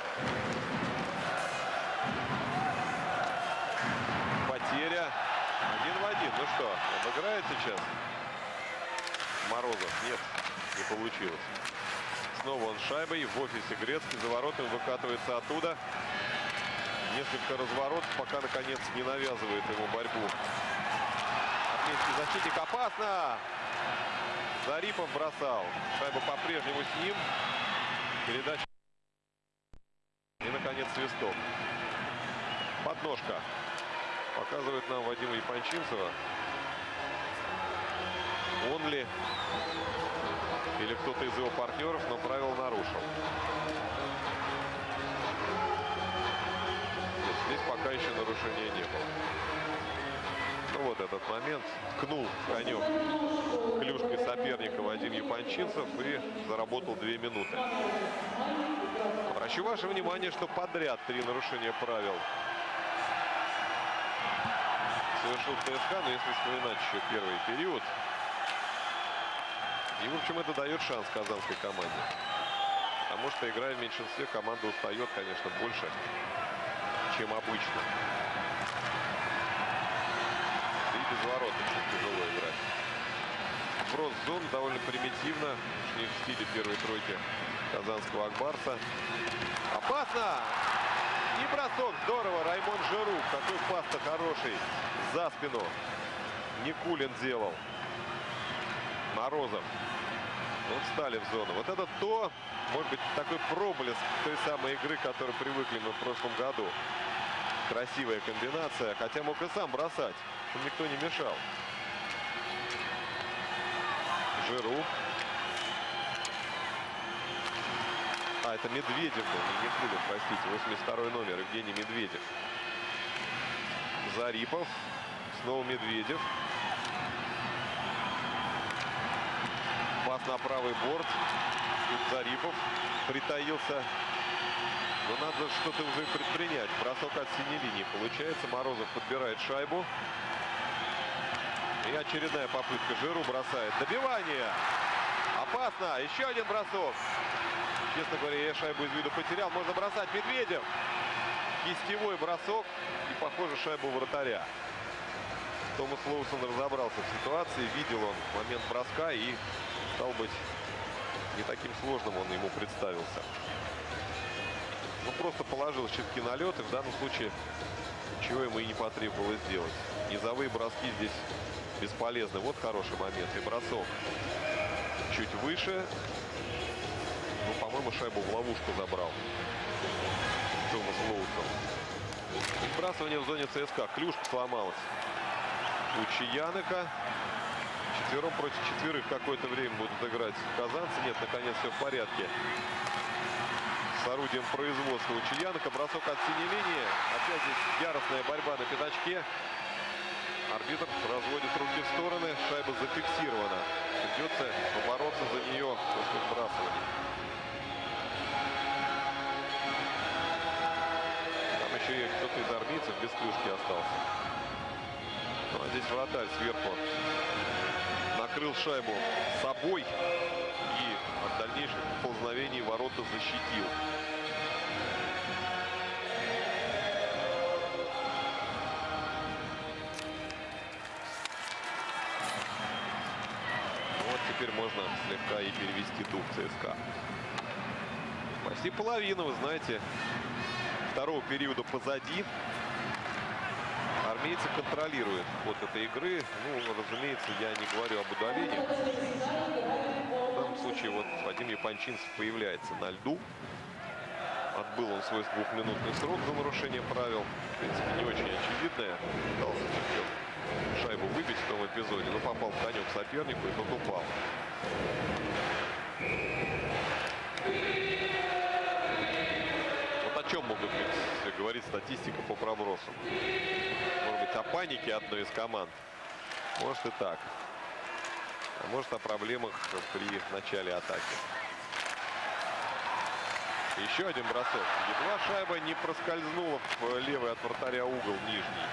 Потеря 1 в 1. Ну что, обыграет сейчас Морозов? Нет, не получилось. Снова он шайбой в офисе Грецкий. За воротами выкатывается оттуда. Несколько разворотов, пока наконец не навязывает ему борьбу. Армейский защитник. Опасно! Зарипов бросал. Шайба по-прежнему с ним. Передача. И, наконец, свисток. Подножка. Показывает нам Вадима Япончинцева. Он ли или кто-то из его партнеров, но правила нарушил. Нет, здесь пока еще нарушения не было. Ну вот этот момент. Ткнул конем клюшкой соперника Вадим Япончинцев и заработал 2 минуты. Обращу ваше внимание, что подряд 3 нарушения правил совершил ЦСКА, но если вспоминать еще первый период. И, в общем, это дает шанс казанской команде. Потому что, играя в меньшинстве, команда устает, конечно, больше, чем обычно. И без ворот очень тяжело играть. Вброс в зону довольно примитивно. Не в стиле первой тройки казанского Акбарса. Опасно! И бросок. Здорово. Раймон Жиру. Какой пас-то хороший. За спину. Никулин делал. Морозов. Вот встали в зону. Вот это то, может быть, такой проблеск той самой игры, к которой привыкли мы в прошлом году. Красивая комбинация. Хотя мог и сам бросать. Никто не мешал. Жиру. А, это Медведев был, не Никулин, простите. 82-й номер, Евгений Медведев. Зарипов. Снова Медведев. Пас на правый борт. Тут Зарипов притаился. Но надо что-то уже предпринять. Бросок от синей линии. Получается, Морозов подбирает шайбу. И очередная попытка. Жиру бросает. Добивание. Опасно. Еще один бросок. Честно говоря, я шайбу из виду потерял. Можно бросать. Медведев. Кистевой бросок. И, похоже, шайбу вратаря. Томас Лоусон разобрался в ситуации. Видел он момент броска. И, стал быть, не таким сложным он ему представился. Ну, просто положил щитки на лед. И в данном случае ничего ему и не потребовалось сделать. Низовые броски здесь бесполезны. Вот хороший момент. И бросок чуть выше. Ну, по-моему, шайбу в ловушку забрал Томас Лоусон. Сбрасывание в зоне ЦСКА. Клюшка сломалась у Чаяныка. 4 против 4 какое-то время будут играть казанцы. Нет, наконец все в порядке. С орудием производства у Чаяныка. Бросок от синей линии. Опять здесь яростная борьба на пятачке. Арбитр разводит руки в стороны. Шайба зафиксирована. Придется побороться за нее после сбрасывания. Там еще и кто-то из армейцев без клюшки остался. Ну, а здесь вратарь сверху накрыл шайбу собой и от дальнейших поползновений ворота защитил. Теперь можно слегка и перевести дух ЦСКА. Почти половина, вы знаете, второго периода позади. Армейцы контролируют ход этой игры. Ну, разумеется, я не говорю об удалении. В данном случае вот Вадим Япончинцев появляется на льду. Отбыл он свой 2-минутный срок за нарушение правил. В принципе, не очень очевидное. Пытался шайбу выбить в том эпизоде, но попал в конек сопернику и тот упал. Вот о чем могут быть, говорит статистика по пробросам? Может быть, о панике одной из команд? Может и так. А может о проблемах при начале атаки. Еще один бросок. Едва шайба не проскользнула в левый от вратаря угол нижний.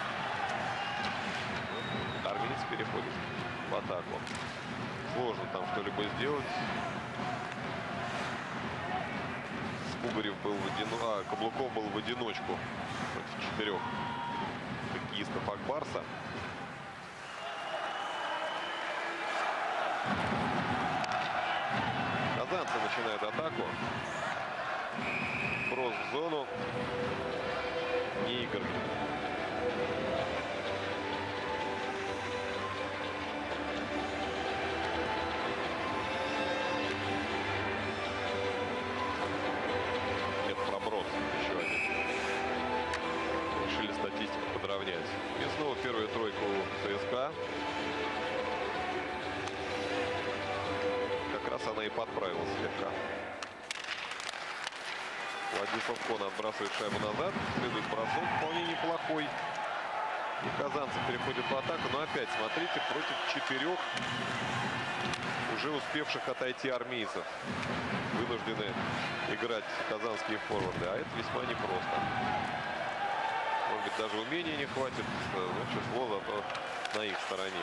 Армейцы переходит в атаку. Сложно там что-либо сделать. Скугарев был Каблуков был в одиночку против 4 хоккеистов Акбарса. Казанцы начинают атаку. Брос в зону. Не Игорь. Нет, проброс еще один. Решили статистику подровнять. И снова первую тройку ЦСКА. Как раз она и подправилась слегка. Владислав Кон отбрасывает шайбу назад. Следует бросок, вполне неплохой. И казанцы переходят в атаку. Но опять, смотрите, против 4 уже успевших отойти армейцев. Вынуждены играть казанские форварды. А это весьма непросто. Может быть, даже умения не хватит. Но число зато на их стороне.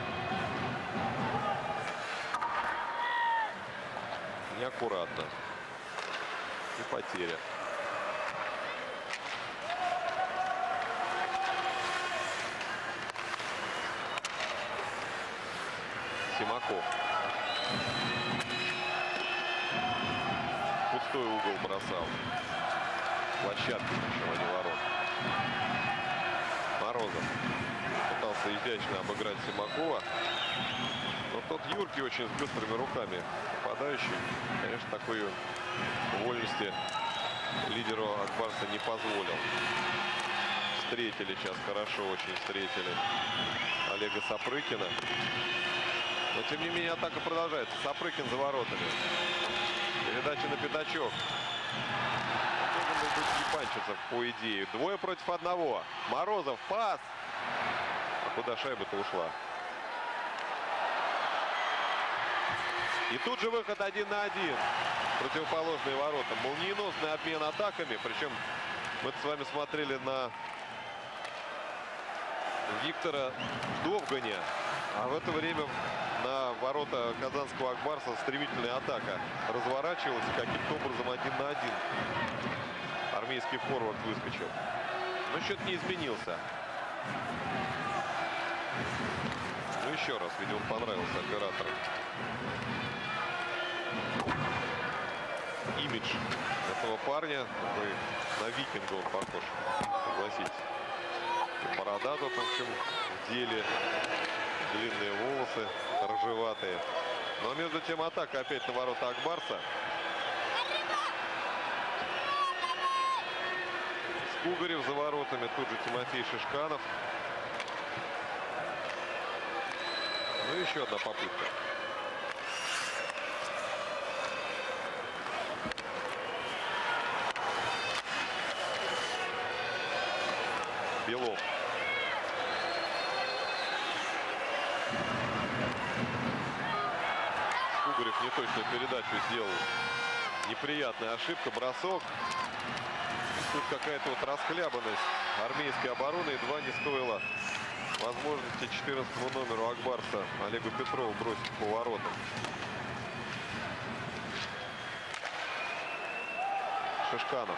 Неаккуратно. И потеря. Симаков. Пустой угол бросал. Площадки, причем, а не ворот. Морозов пытался изящно обыграть Симакова. Но тот юркий очень с быстрыми руками попадающий. Конечно, такой вольности лидеру Акбарса не позволил. Встретили сейчас, хорошо очень встретили Олега Сапрыкина. Но тем не менее атака продолжается. Сапрыкин за воротами. Передача на пятачок. Должен был быть Епанчицев, по идее. 2 против 1. Морозов, пас. А куда шайба-то ушла? И тут же выход 1 на 1. Противоположные ворота. Молниеносный обмен атаками. Причем мы с вами смотрели на Виктора Довганя. А в это время на ворота казанского Акбарса стремительная атака разворачивалась. И каким-то образом 1 на 1. Армейский форвард выскочил. Но счет не изменился. Ну еще раз, видимо, он понравился оператору. Имидж этого парня, такой на викинга он похож, согласитесь. И борода тут, в общем, в деле, длинные волосы, рыжеватые. Но между тем атака опять на ворота Акбарса. Скугарев за воротами, тут же Тимофей Шишканов. Ну еще одна попытка. Белов. Скугарев неточную передачу сделал. Неприятная ошибка, бросок. Тут какая-то вот расхлябанность армейской обороны едва не стоила возможности 14-му номеру Акбарса Олегу Петрову бросить по воротам. Шишканов.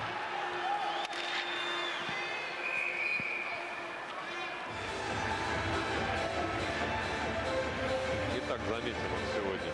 Не так заметен он сегодня.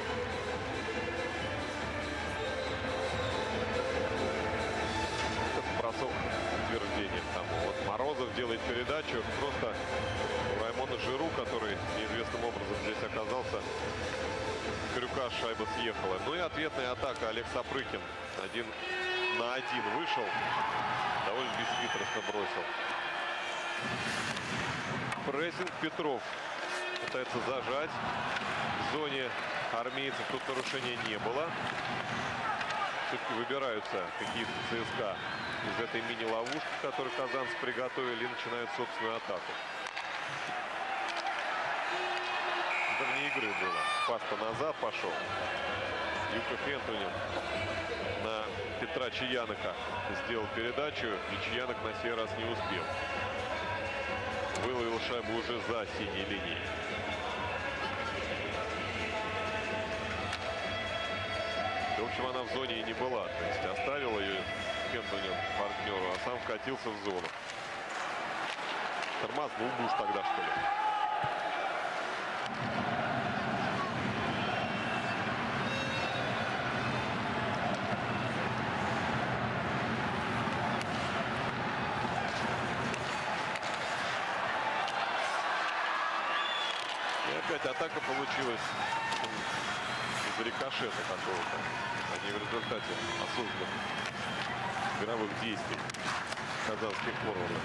Это бросок утверждения к тому. Вот Морозов делает передачу. Просто у Раймона Жиру, который неизвестным образом здесь оказался, крюка шайба съехала. Ну и ответная атака. Олег Сапрыкин 1 на 1 вышел. Довольно бесхитростно бросил. Прессинг Петров. Пытается зажать. В зоне армейцев тут нарушения не было. Все-таки выбираются какие-то ЦСКА из этой мини-ловушки, которую казанцы приготовили, и начинают собственную атаку. Вне игры было. Пас-то назад пошел. Юка Хентонин на Петра Чиянока сделал передачу, и Чиянок на сей раз не успел. Выловил шайбу уже за синей линией. В общем, она в зоне и не была. То есть оставил ее Хентонин партнеру, а сам вкатился в зону. Тормознул бы уж тогда, что ли. Атака получилась из рикошета какого-то, а не в результате осознанных игровых действий казанских форвардов.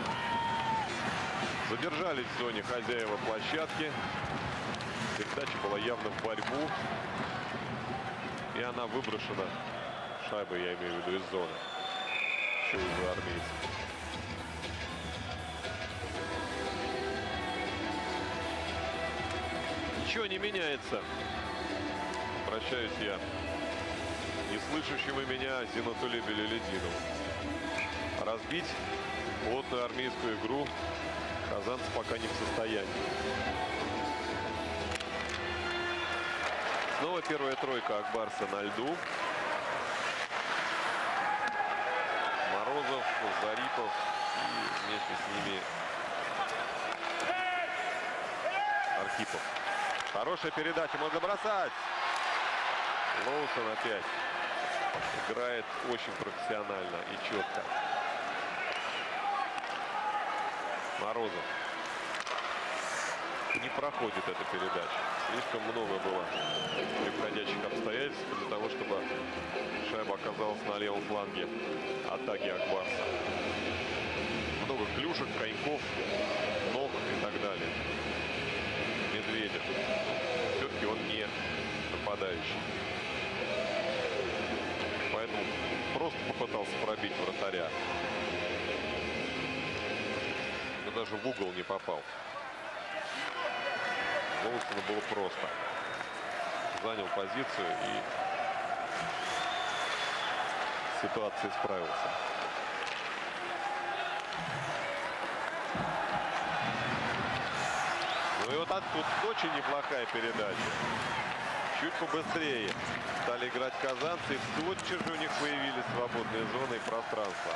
Задержались в зоне хозяева площадки. Передача была явно в борьбу. И она выброшена. Шайба, я имею в виду, из зоны. Еще уже армейцы. Ничего не меняется. Обращаюсь я не слышащему меня Зинату Лебелелединову. Разбить плотную армейскую игру казанцы пока не в состоянии. Снова первая тройка Акбарса на льду. Морозов, Зарипов и вместе с ними Архипов. Хорошая передача, можно бросать. Лоусон опять играет очень профессионально и четко. Морозов. Не проходит эта передача. Слишком много было приходящих обстоятельств для того, чтобы шайба оказалась на левом фланге атаки Акбарса. Много клюшек, коньков, ног и так далее. Медведев. Все-таки он не нападающий. Поэтому просто попытался пробить вратаря. Но даже в угол не попал. Лоусону было просто. Занял позицию и с ситуацией справился. Ну и вот тут очень неплохая передача. Чуть побыстрее стали играть казанцы. И тотчас же у них появились свободные зоны и пространства.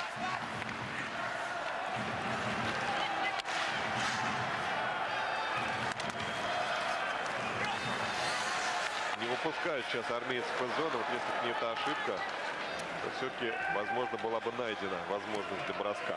Не выпускают сейчас армейцев из зоны. Вот если бы не эта ошибка, то все-таки, возможно, была бы найдена возможность для броска.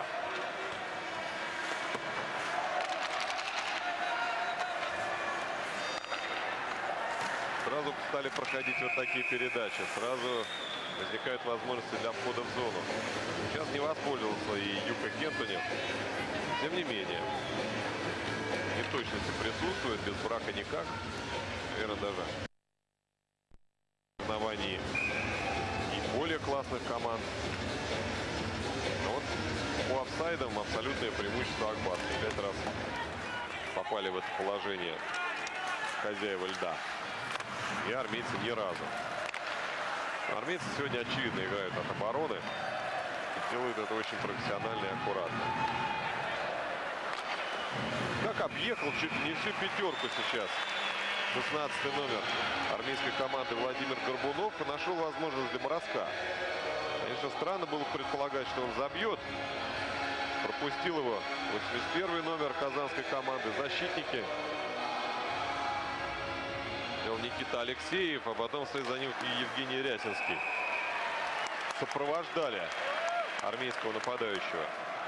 Сразу стали проходить вот такие передачи. Сразу возникают возможности для входа в зону. Сейчас не воспользовался и Юка Хентонин. Тем не менее, неточности присутствует, без брака никак. Наверное, даже в основании и более классных команд. Но вот по офсайдам абсолютное преимущество Акбарса. 5 раз попали в это положение хозяева льда. И армейцы ни разу. Армейцы сегодня очевидно играют от обороны. И делают это очень профессионально и аккуратно. Как объехал чуть ли не всю пятерку сейчас 16-й номер армейской команды Владимир Горбунов и нашел возможность для броска. Конечно, странно было предполагать, что он забьет. Пропустил его 81-й номер казанской команды. Защитники. Никита Алексеев, а потом вслед за ним и Евгений Рясинский сопровождали армейского нападающего.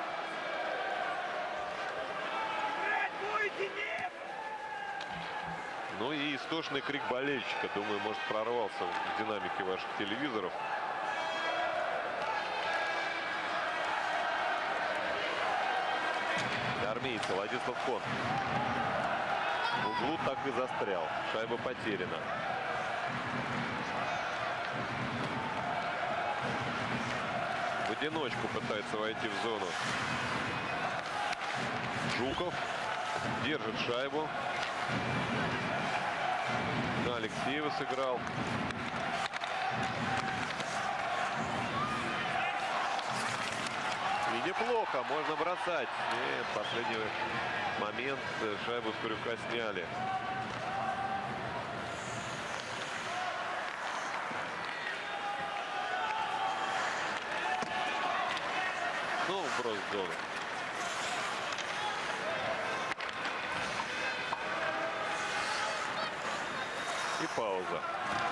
Ну и истошный крик болельщика, думаю, может, прорвался в динамике ваших телевизоров. Армейцы, Владислав Кон. В углу так и застрял. Шайба потеряна. В одиночку пытается войти в зону Жуков. Держит шайбу. На Алексеева сыграл. И неплохо, можно бросать. Нет, последний момент шайбу с крюка сняли. Снова вброс в зону. И пауза.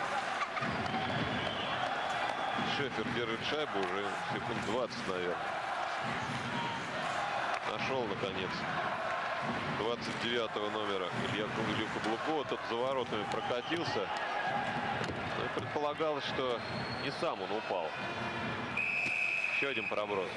Шефер держит шайбу уже секунд 20, наверное. Нашел, наконец, 29-го номера Илью Каблукова. Тот за воротами прокатился. Но и предполагалось, что не сам он упал. Еще один проброс.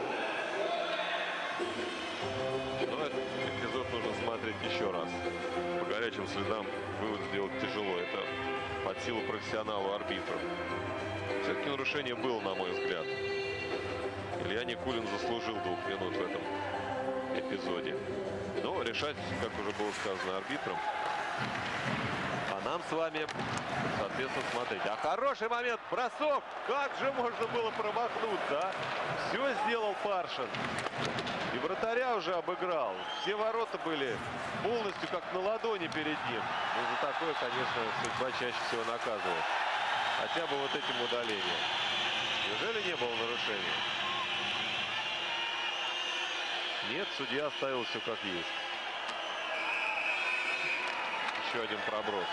Но этот эпизод нужно смотреть еще раз. По горячим следам вывод сделать тяжело. Это под силу профессионалу арбитру. Все-таки нарушение было, на мой взгляд. Илья Никулин заслужил 2 минут в этом эпизоде. Но решать, как уже было сказано, арбитром. А нам с вами, соответственно, смотреть. А хороший момент, бросок! Как же можно было промахнуться, а? Все сделал Паршин. И вратаря уже обыграл. Все ворота были полностью как на ладони перед ним. Но за такое, конечно, судьба чаще всего наказывает. Хотя бы вот этим удалением. Неужели не было нарушения? Нет, судья оставил все как есть. Еще один проброс.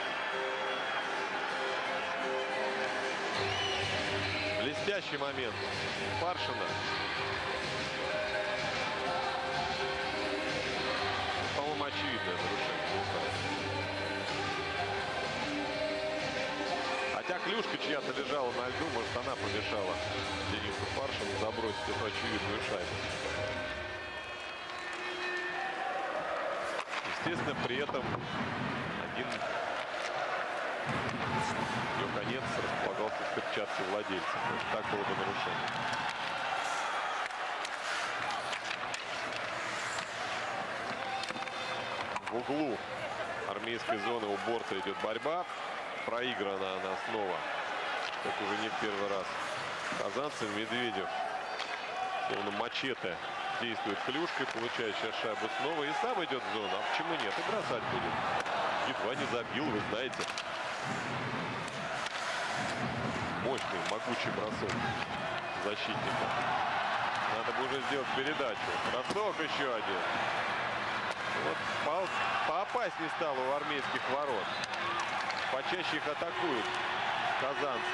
Блестящий момент Паршина. По-моему, очевидное нарушение. Хотя клюшка чья-то лежала на льду, может, она помешала Денису Паршину забросить эту очевидную шайбу. Естественно, при этом один ее конец располагался в перчатке владельца. Так было бы нарушение. В углу армейской зоны у борта идет борьба. Проиграна она снова, как уже не в первый раз. Казанцев, Медведев, словно мачете, действует клюшкой, получает сейчас шайбу снова и сам идет в зону. А почему нет? И бросать будет. Едва не забил, вы знаете. Мощный, могучий бросок защитника. Надо бы уже сделать передачу. Бросок еще один. Вот поопаснее стало у армейских ворот. Почаще их атакуют казанцы.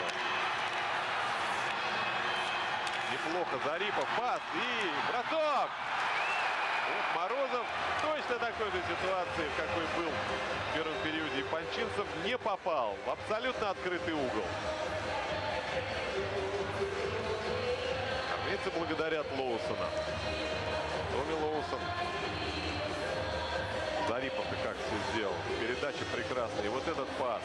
Неплохо Зарипов. Пас и бросок. Вот Морозов точно такой же ситуации, в какой был в первом периоде. И Панчинцев не попал в абсолютно открытый угол. Армейцы благодарят Лоусона. Томми Лоусон. Зарипов-то как все сделал. Передача прекрасная. И вот этот пас.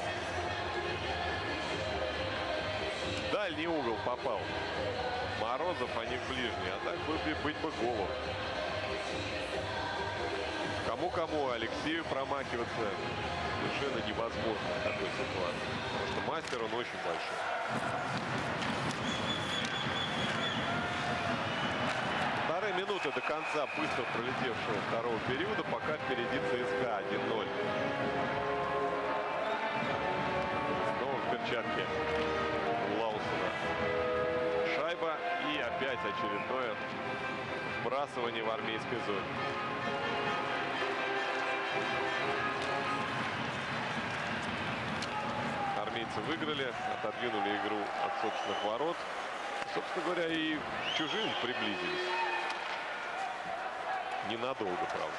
Дальний угол попал. Морозов, а не в ближний. А так быть бы голом. Кому-кому, Алексею промахиваться совершенно невозможно в такой ситуации. Потому что мастер он очень большой. Полторы минуты до конца быстро пролетевшего второго периода, пока впереди ЦСКА 1-0. Снова в перчатке у Лаусона шайба и опять очередное вбрасывание в армейской зоне. Армейцы выиграли, отодвинули игру от собственных ворот. Собственно говоря, и к чужим приблизились. Ненадолго, правда.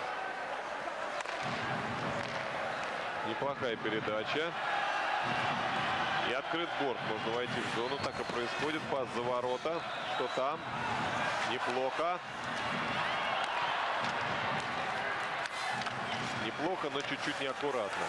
Неплохая передача. И открыт борт. Можно войти в зону. Так и происходит. Пас за ворота. Что там? Неплохо. неплохо, но чуть-чуть неаккуратно.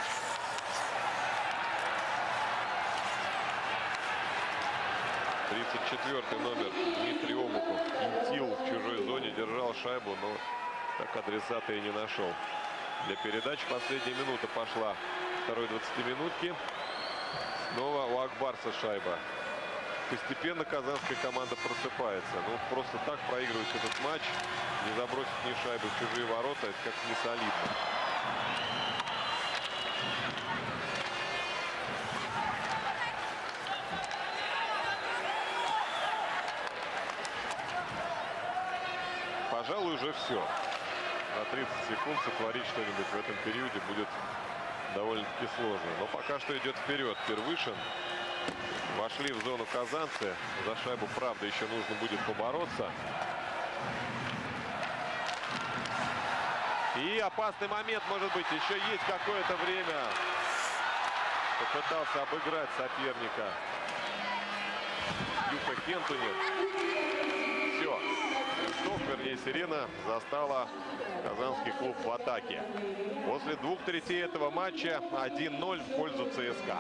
Тридцать номер Дмитрий Обухов. Интил в чужой зоне держал шайбу, но так адресата и не нашел. Для передачи последняя минута пошла второй 20-минутки. Снова у Акбарса шайба. Постепенно казанская команда просыпается. Ну, просто так проигрывать этот матч, не забросить ни шайбы в чужие ворота, это как-то не солидно. Пожалуй, уже все. На 30 секунд сотворить что-нибудь в этом периоде будет довольно-таки сложно. Но пока что идет вперед Первышин. Вошли в зону казанцы. За шайбу, правда, еще нужно будет побороться. И опасный момент, может быть, еще есть какое-то время. Попытался обыграть соперника Юха Хентунин. Все. Стоп, вернее, сирена застала казанский клуб в атаке. После 2/3 этого матча 1-0 в пользу ЦСКА.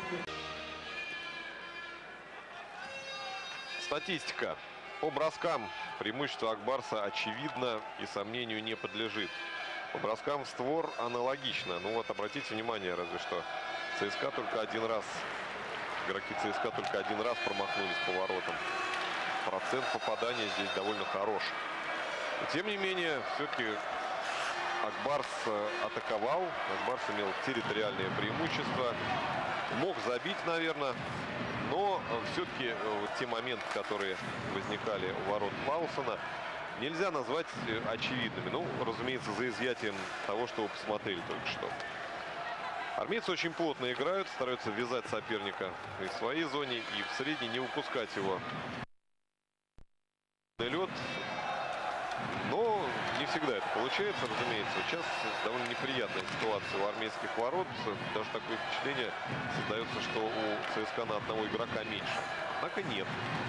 Статистика. По броскам преимущество Акбарса очевидно и сомнению не подлежит. По броскам в створ аналогично. Ну вот, обратите внимание, разве что ЦСКА только один раз, игроки ЦСКА только один раз промахнулись по воротам. Процент попадания здесь довольно хорош. Но, тем не менее, все-таки Акбарс атаковал. Акбарс имел территориальное преимущество. Мог забить, наверное. Но все-таки те моменты, которые возникали у ворот Клаусена, нельзя назвать очевидными. Ну, разумеется, за изъятием того, что вы посмотрели только что. Армейцы очень плотно играют, стараются ввязать соперника и в своей зоне, и в средней, не упускать его на лед. Но не всегда это получается, разумеется. Сейчас довольно неприятная ситуация у армейских ворот. Даже такое впечатление создается, что у ЦСКА на одного игрока меньше. Однако нет.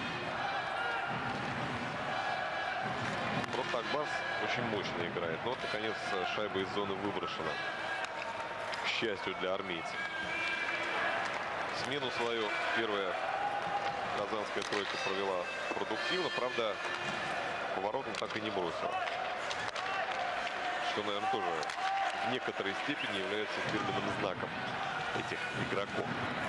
Просто Акбарс очень мощно играет. Но вот, наконец, шайба из зоны выброшена. К счастью для армейцев. Смену свою первая казанская тройка провела продуктивно. Правда, поворотом так и не бросила. Что, наверное, тоже в некоторой степени является фирменным знаком этих игроков.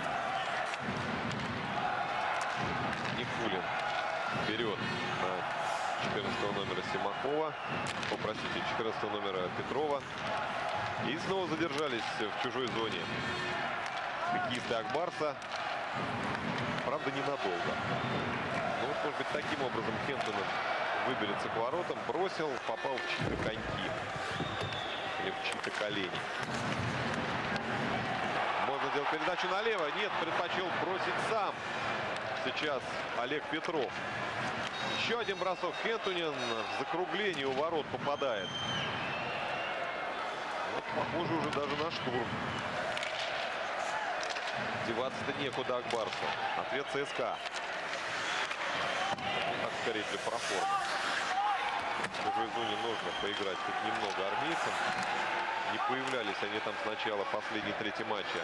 Никулин вперед на 14 номера Симакова. Попросите, 14 номера Петрова. И снова задержались в чужой зоне хоккеисты Акбарса. Правда, ненадолго. Ну, вот, может быть, таким образом Хентунен выберется к воротам, бросил, попал в чьи-то коньки или в чьи-то колени. Можно сделать передачу налево. Нет, предпочел бросить сам сейчас Олег Петров. Еще один бросок. Хентунен в закругление у ворот попадает. Вот, похоже, уже даже на штурм. Деваться-то некуда Акбарсу. Ответ ЦСКА. Ну, так скорее для проформы. В чужой зоне нужно поиграть хоть немного армейцам. Не появлялись они там с начала последней трети матча.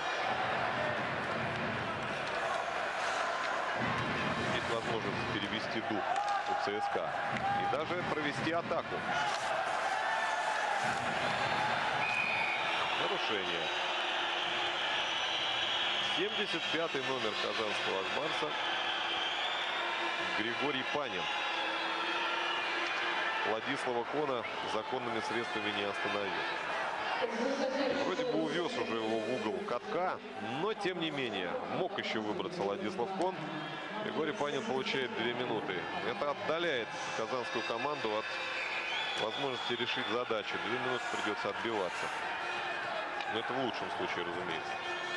Есть возможность перевести дух у ЦСКА. И даже провести атаку. Нарушение. 75-й номер казанского Акбарса Григорий Панин. Владислава Кона законными средствами не остановил. Вроде бы увез уже его в угол катка, но тем не менее мог еще выбраться Владислав Кон. Григорий Панин получает 2 минуты. Это отдаляет казанскую команду от возможности решить задачу. 2 минуты придется отбиваться. Но это в лучшем случае, разумеется.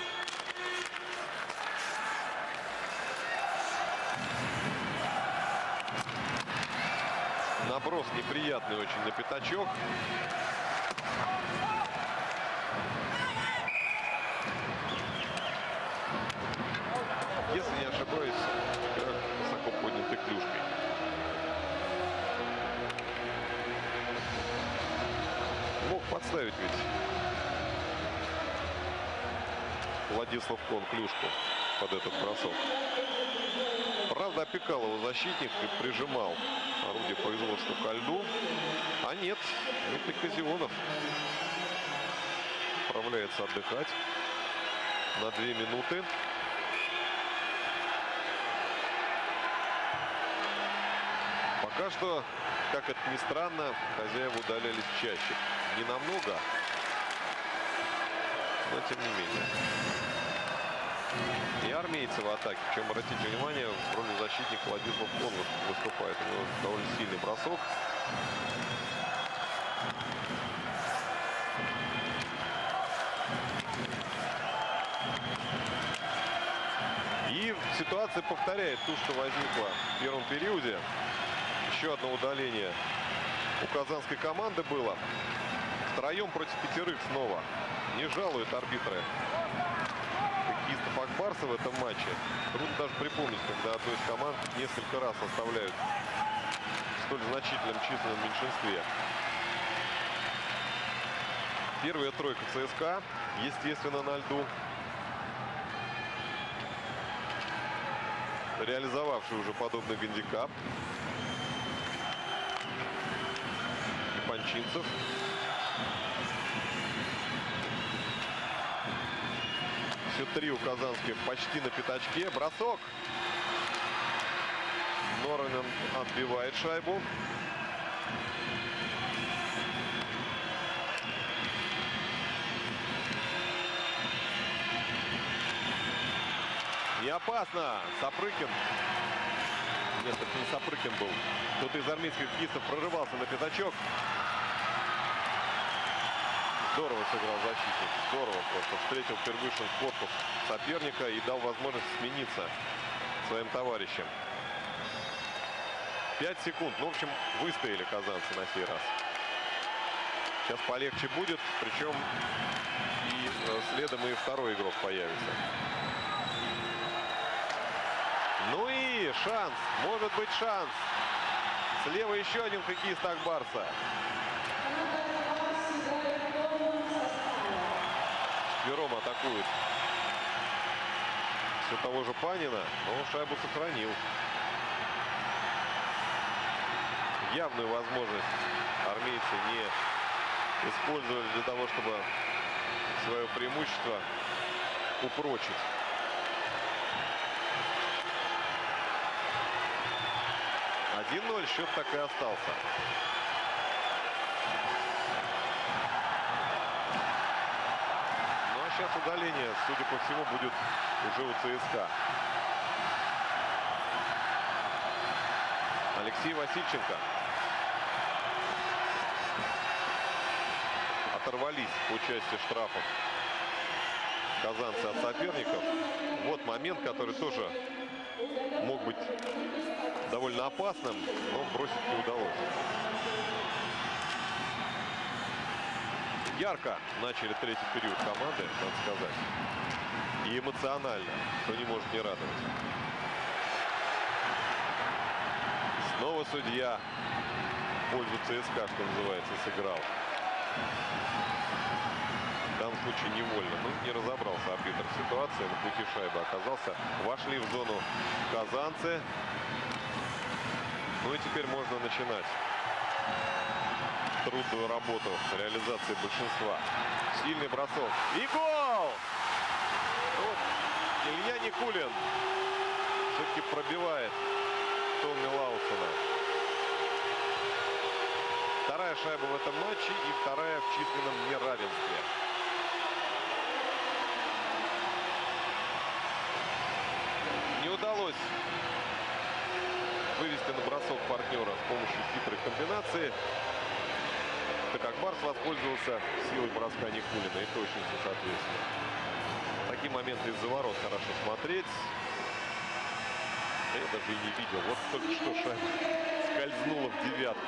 Наброс неприятный очень на пятачок. Если не ошибаюсь, высоко поднятой клюшкой. Мог подставить ведь Владислав Кон клюшку под этот бросок. Правда, опекал его защитник и прижимал орудие производства ко льду. А нет, Дмитрий Казионов отправляется отдыхать на 2 минуты. Пока что, как это ни странно, хозяева удалялись чаще. Не намного, но тем не менее. И армейцы в атаке. Причем, обратите внимание, в роли защитника Владислав Кон выступает. У него довольно сильный бросок. И ситуация повторяет ту, что возникла в первом периоде. Еще одно удаление у казанской команды было. Втроем против 5 снова. Не жалуют арбитры хоккеистов Ак Барса в этом матче. Трудно даже припомнить, когда одну из команд несколько раз оставляют в столь значительном численном меньшинстве. Первая тройка ЦСКА, естественно, на льду. Реализовавший уже подобный гандикап. И Панчинцев. Все три у казанских почти на пятачке. Бросок. Норвин отбивает шайбу. Не опасно. Сапрыкин. Нет, это не Сапрыкин был. Кто-то из армейских хоккеистов прорывался на пятачок. Здорово сыграл защитник. Здорово просто. Встретил Первышин в корпус соперника и дал возможность смениться своим товарищам. 5 секунд. Ну, в общем, выстояли казанцы на сей раз. Сейчас полегче будет. Причем и следом и второй игрок появится. Ну и шанс. Может быть шанс. Слева еще один хоккеист Ак Барса. Четвером атакует все того же Панина, но шайбу сохранил. Явную возможность армейцы не использовали для того, чтобы свое преимущество упрочить. 1-0, счет так и остался. Ну а сейчас удаление, судя по всему, будет уже у ЦСКА. Алексей Васильченко. Оторвались по части штрафов казанцы от соперников. Вот момент, который тоже мог быть довольно опасным, но бросить не удалось. Ярко начали третий период команды, надо сказать. И эмоционально, что не может не радовать. Снова судья в пользу ЦСКА, что называется, сыграл. В данном случае невольно. Ну, не разобрался арбитр ситуации. На пути шайбы оказался. Вошли в зону казанцы. Ну и теперь можно начинать трудную работу реализации большинства. Сильный бросок. И гол! Вот Илья Никулин все-таки пробивает Томми Лаусона. Вторая шайба в этом матче и вторая в численном неравенстве. Не удалось вывести на бросок партнера с помощью хитрой комбинации. Так Ак Барс воспользовался силой броска Никулина и точностью, соответственно. Такие моменты из-за ворот хорошо смотреть. Я даже и не видел. Вот только что шайба скользнула в девятку.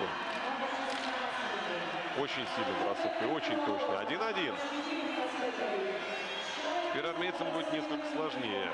Очень сильный бросок и очень точно. 1-1. Теперь армейцам будет несколько сложнее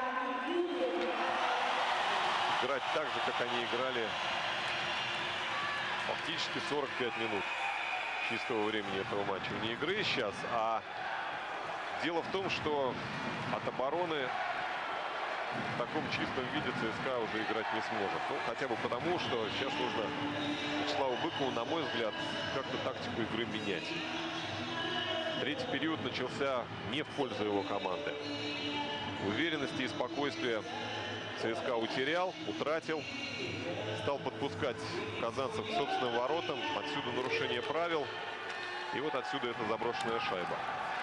играть так же, как они играли фактически 45 минут чистого времени этого матча. Не игры сейчас, а Дело в том, что от обороны в таком чистом виде ЦСКА уже играть не сможет. Ну, хотя бы потому, что сейчас нужно Вячеславу Быкову, на мой взгляд, как-то тактику игры менять. Третий период начался не в пользу его команды. Уверенности и спокойствия ЦСКА утратил. Стал подпускать казанцев к собственным воротам. Отсюда нарушение правил. И вот отсюда эта заброшенная шайба.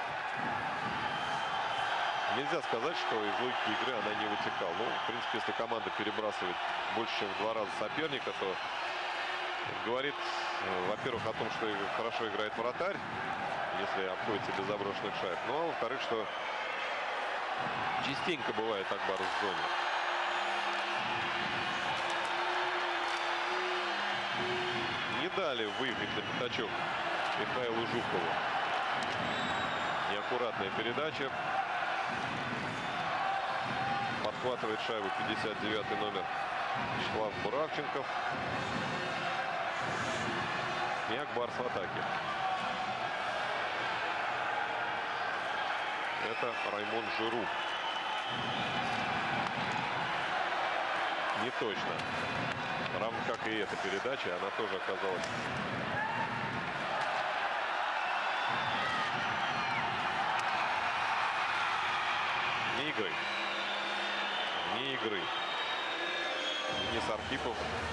Нельзя сказать, что из логики игры она не вытекала. Ну, в принципе, если команда перебрасывает больше, чем в 2 раза соперника, то говорит, во-первых, о том, что хорошо играет вратарь, если обходится без заброшенных шайб. Ну, а во-вторых, что частенько бывает Акбарс в зоне. Не дали выехать на пятачок Михаилу Жукову. Неаккуратная передача. Подхватывает шайбу 59-й номер Вячеслав Буравченков. И Акбарс в атаке. Это Раймон Жиру. Не точно. Равно как и эта передача, она тоже оказалась не игры. Не игры. Денис Архипов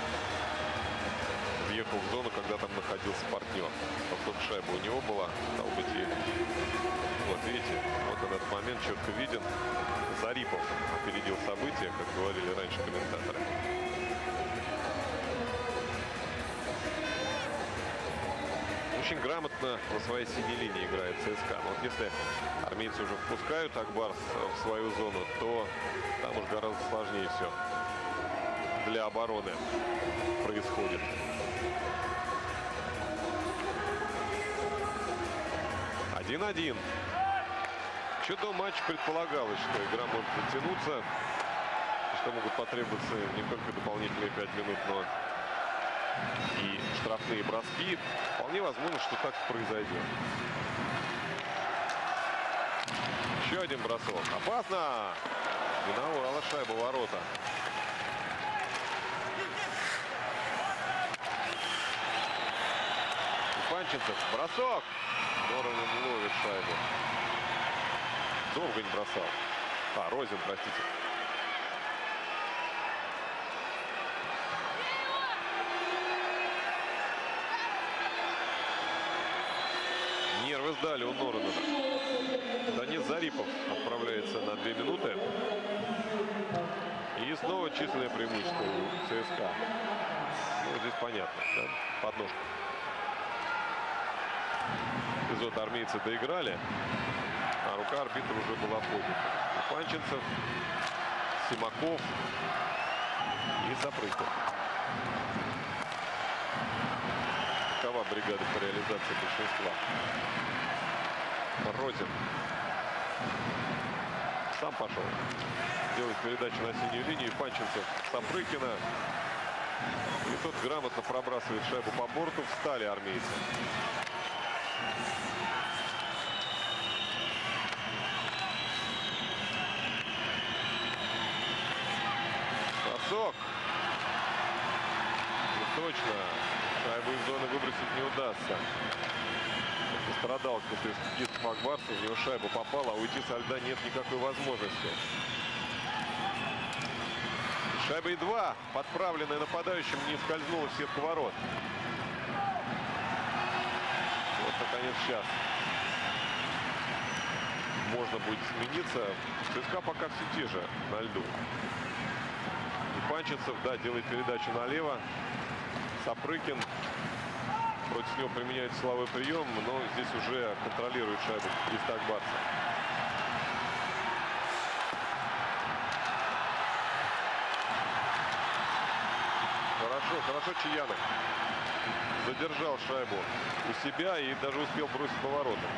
въехал в зону, когда там находился партнер. Поскольку шайба у него была, стал быть, и вот видите, вот этот момент четко виден. Зарипов опередил события, как говорили раньше комментаторы. Очень грамотно на своей синей линии играет ЦСКА. Но вот если армейцы уже впускают Акбарс в свою зону, то там уж гораздо сложнее все для обороны происходит. Один-один. Еще до матча предполагалось, что игра может затянуться, что могут потребоваться не только дополнительные 5 минут, но и штрафные броски. Вполне возможно, что так и произойдет. Еще один бросок. Опасно! Миновала шайба в ворота. Панченцев. Бросок! Здорово ловит шайбу. Долго не бросал. Розин, простите. Нервы сдали у Норрена. Денис Зарипов отправляется на 2 минуты. И снова численное преимущество у ЦСКА. Ну, здесь понятно, да? Подножка. Эпизод армейцы доиграли, а рука арбитра уже была поднята. Панченцев, Симаков и Сапрыкин. Такова бригада по реализации большинства. Розин сам пошел. Делает передачу на синюю линию. Панченцев Сапрыкина. И тот грамотно пробрасывает шайбу по борту. Встали армейцы. Бросок. Не точно. Шайбу из зоны выбросить не удастся. Пострадал специфист Акбарса. В него шайба попала, а уйти со льда нет никакой возможности. Шайба и 2. Подправленная нападающим, не скользнула в сетку ворот. Вот, наконец, сейчас можно будет смениться. ЦСКА пока все те же на льду. И Панченцев, да, делает передачу налево. Сапрыкин. Против него применяет силовой прием, но здесь уже контролирует шайбу из Акбарса. Хорошо Чаянов задержал шайбу у себя и даже успел бросить по воротам.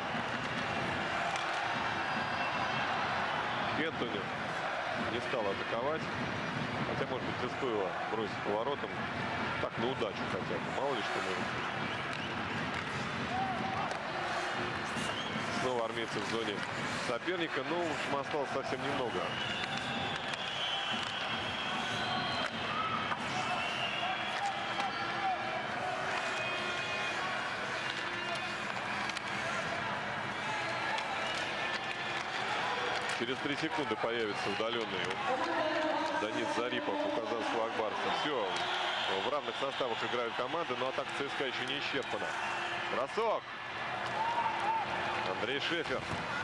Кентони не стал атаковать. Хотя, может быть, и стоило бросить по воротам. Так, на удачу хотя бы. Мало ли что может быть. Снова армейцы находится в зоне соперника. Но уж осталось совсем немного. Через 3 секунды появится удаленный Данис Зарипов у казанского Ак Барса. Все, в равных составах играют команды, но атака ЦСКА еще не исчерпана. Бросок. Андрей Шефер.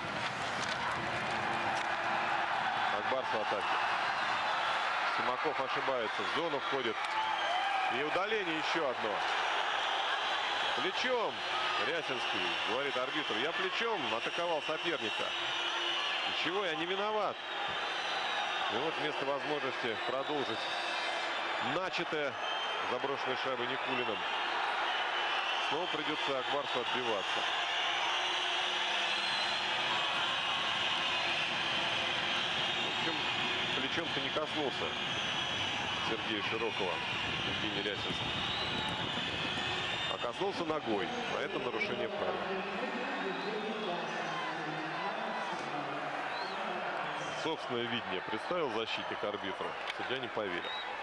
Ак Барс в атаке. Симаков ошибается, в зону входит. И удаление еще одно. Плечом Рясинский, говорит арбитр. Я плечом атаковал соперника. Ничего, я не виноват. И вот вместо возможности продолжить начатое заброшенной шайбой Никулиным, снова придется Ак Барсу отбиваться. В общем, плечом-то не коснулся Сергея Широкова Евгений Рясинский, а коснулся ногой. А это нарушение правил. Собственное видение представил защитник арбитру. Судья не поверил.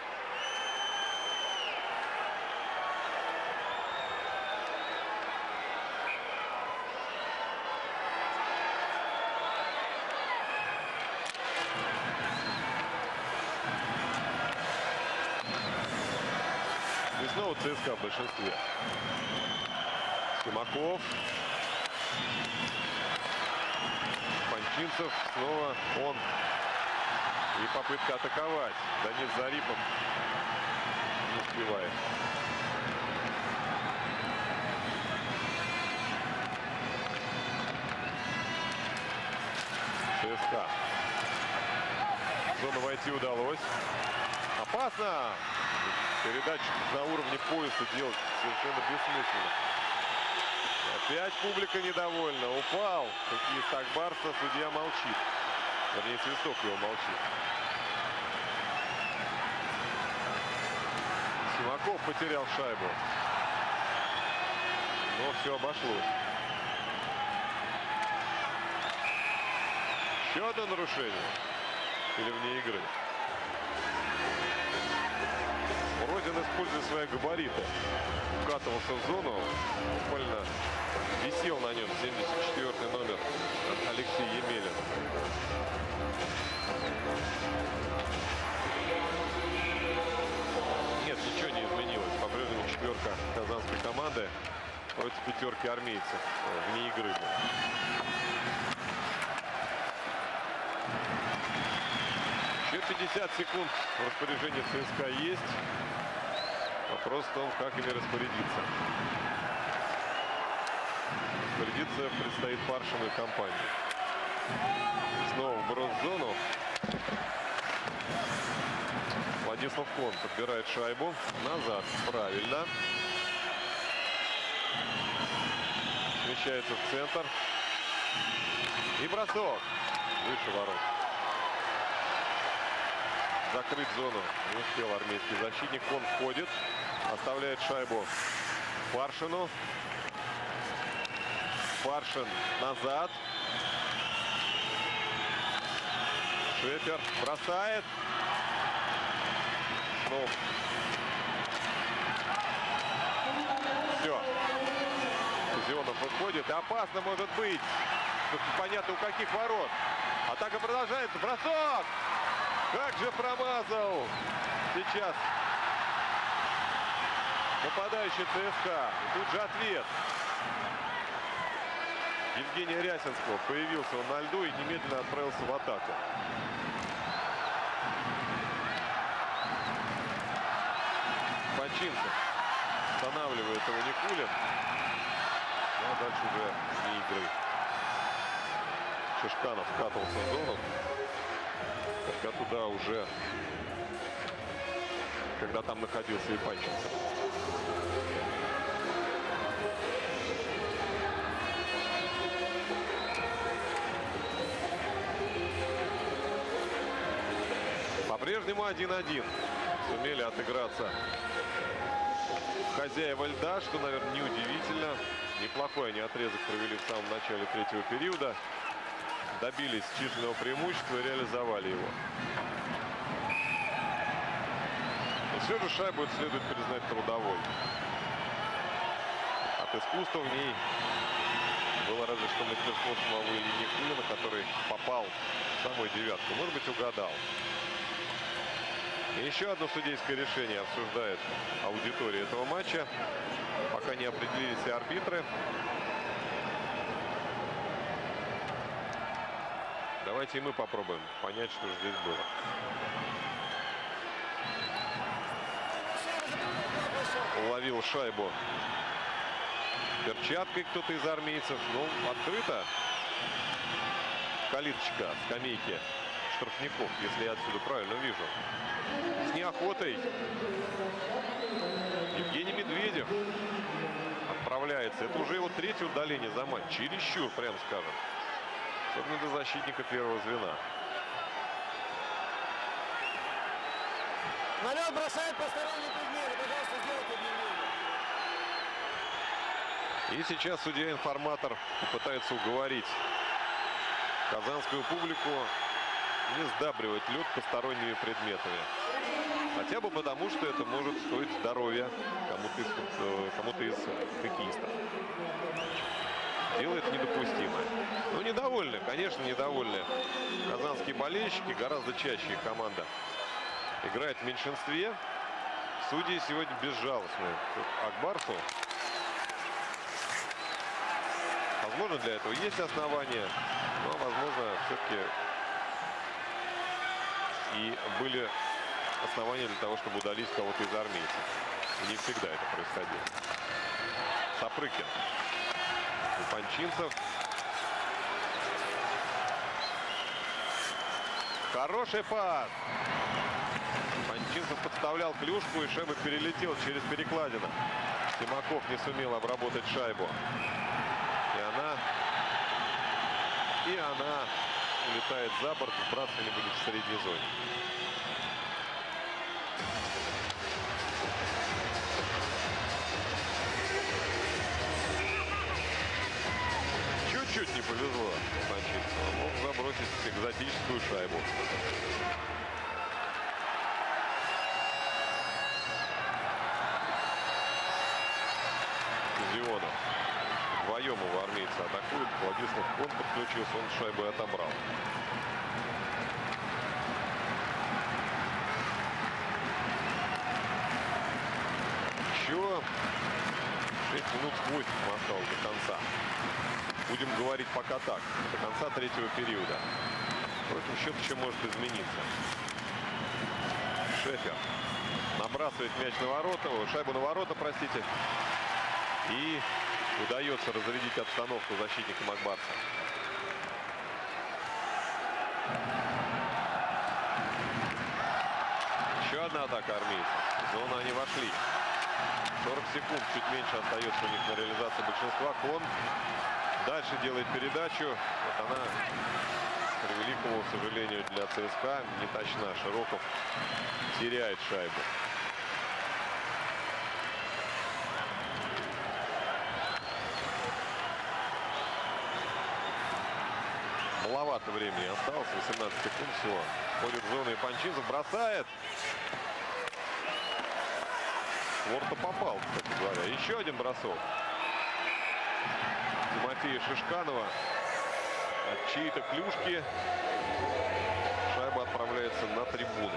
И снова ЦСКА в большинстве. Симаков. Панчинцев. Снова он. И попытка атаковать. Данис Зарипов не успевает. ЦСКА. В зону войти удалось. Опасно! Передачу на уровне пояса делать совершенно бессмысленно. Опять публика недовольна. Упал хоккеист Ак Барса. Судья молчит. Вернее, свисток его молчит. Симаков потерял шайбу. Но все обошлось. Еще одно нарушение. Или вне игры. Родин, используя свои габариты, вкатывался в зону. Буквально висел на нем 74-й номер Алексей Емелин. Нет, ничего не изменилось. По-прежнему четверка казанской команды против пятерки армейцев вне игры. Еще 50 секунд в распоряжении ЦСКА есть. Вопрос в том, как ими распорядиться. Распорядиться предстоит Паршину и компании. Снова вброс в зону. Владислав Кон подбирает шайбу. Назад. Правильно. Смещается в центр. И бросок. Выше ворот. Закрыть зону не успел армейский защитник. Он входит. Оставляет шайбу Паршину. Паршин назад. Шефер бросает. Снова. Все. Зионов выходит. И опасно может быть. Тут непонятно у каких ворот. Атака продолжается. Бросок! Как же промазал сейчас нападающий ЦСКА. И тут же ответ. Евгения Рясинского. Появился он на льду и немедленно отправился в атаку. Панчинцев останавливает его Никулин. А дальше уже не игры. Шишканов вкатывался в зону. Хотя туда уже, когда там находился и Панчинцев. По-прежнему 1-1. Сумели отыграться хозяева льда, что, наверное, неудивительно. Неплохой они отрезок провели в самом начале третьего периода. Добились численного преимущества и реализовали его. Но все же шайбу следует признать трудовой. От искусства в ней было разве что мастерство самого Ильи Никулина, который попал в самую девятку. Может быть, угадал. И еще одно судейское решение обсуждает аудитория этого матча. Пока не определились и арбитры. Давайте и мы попробуем понять, что же здесь было. Уловил шайбу перчаткой кто-то из армейцев. Ну, открыто. Калиточка скамейки штрафников, если я отсюда правильно вижу. С неохотой Евгений Медведев отправляется. Это уже его третье удаление за матч. Чересчур, прям скажем. Особенно для защитника первого звена. Налет бросает посторонний предмет. Пожалуйста, сделайте объявление. И сейчас судья-информатор попытается уговорить казанскую публику не сдабривать лед посторонними предметами. Хотя бы потому, что это может стоить здоровья кому-то из хоккеистов. Делает недопустимое. Ну, недовольны, конечно, недовольны казанские болельщики. Гораздо чаще их команда играет в меньшинстве. Судьи сегодня безжалостны к Акбарсу. Возможно, для этого есть основания, но, возможно, все-таки и были основания для того, чтобы удалить кого-то из армейцев. Не всегда это происходило. Сапрыкин. И Панчинцев. Хороший пас. Панчинцев подставлял клюшку, и шайба перелетел через перекладину. Тимаков не сумел обработать шайбу. И она улетает за борт. Сбрасывание будет в средней зоне. Чуть-чуть не повезло Панчинцеву. Мог забросить экзотическую шайбу. Зионов. Вдвоем его армейцы атакуют. Владислав Кон подключился, он шайбу отобрал. Еще 6 минут с 8 осталось до конца. Будем говорить пока так. До конца третьего периода. Впрочем, счет еще может измениться. Шефер набрасывает мяч на ворота. Шайбу на ворота, простите. И удается разрядить обстановку защитникам Акбарса. Еще одна атака армейцев. В зону они вошли. 40 секунд, чуть меньше остается у них на реализацию большинства. Кон дальше делает передачу. Вот она, к превеликому сожалению для ЦСКА, не точна. Широков теряет шайбу. Маловато времени осталось, 18 секунд всего. Входит в зону, и Панчинцев бросает. Ворта попал, кстати говоря. Еще один бросок Тимофея Шишканова. От чьей-то клюшки шайба отправляется на трибуны.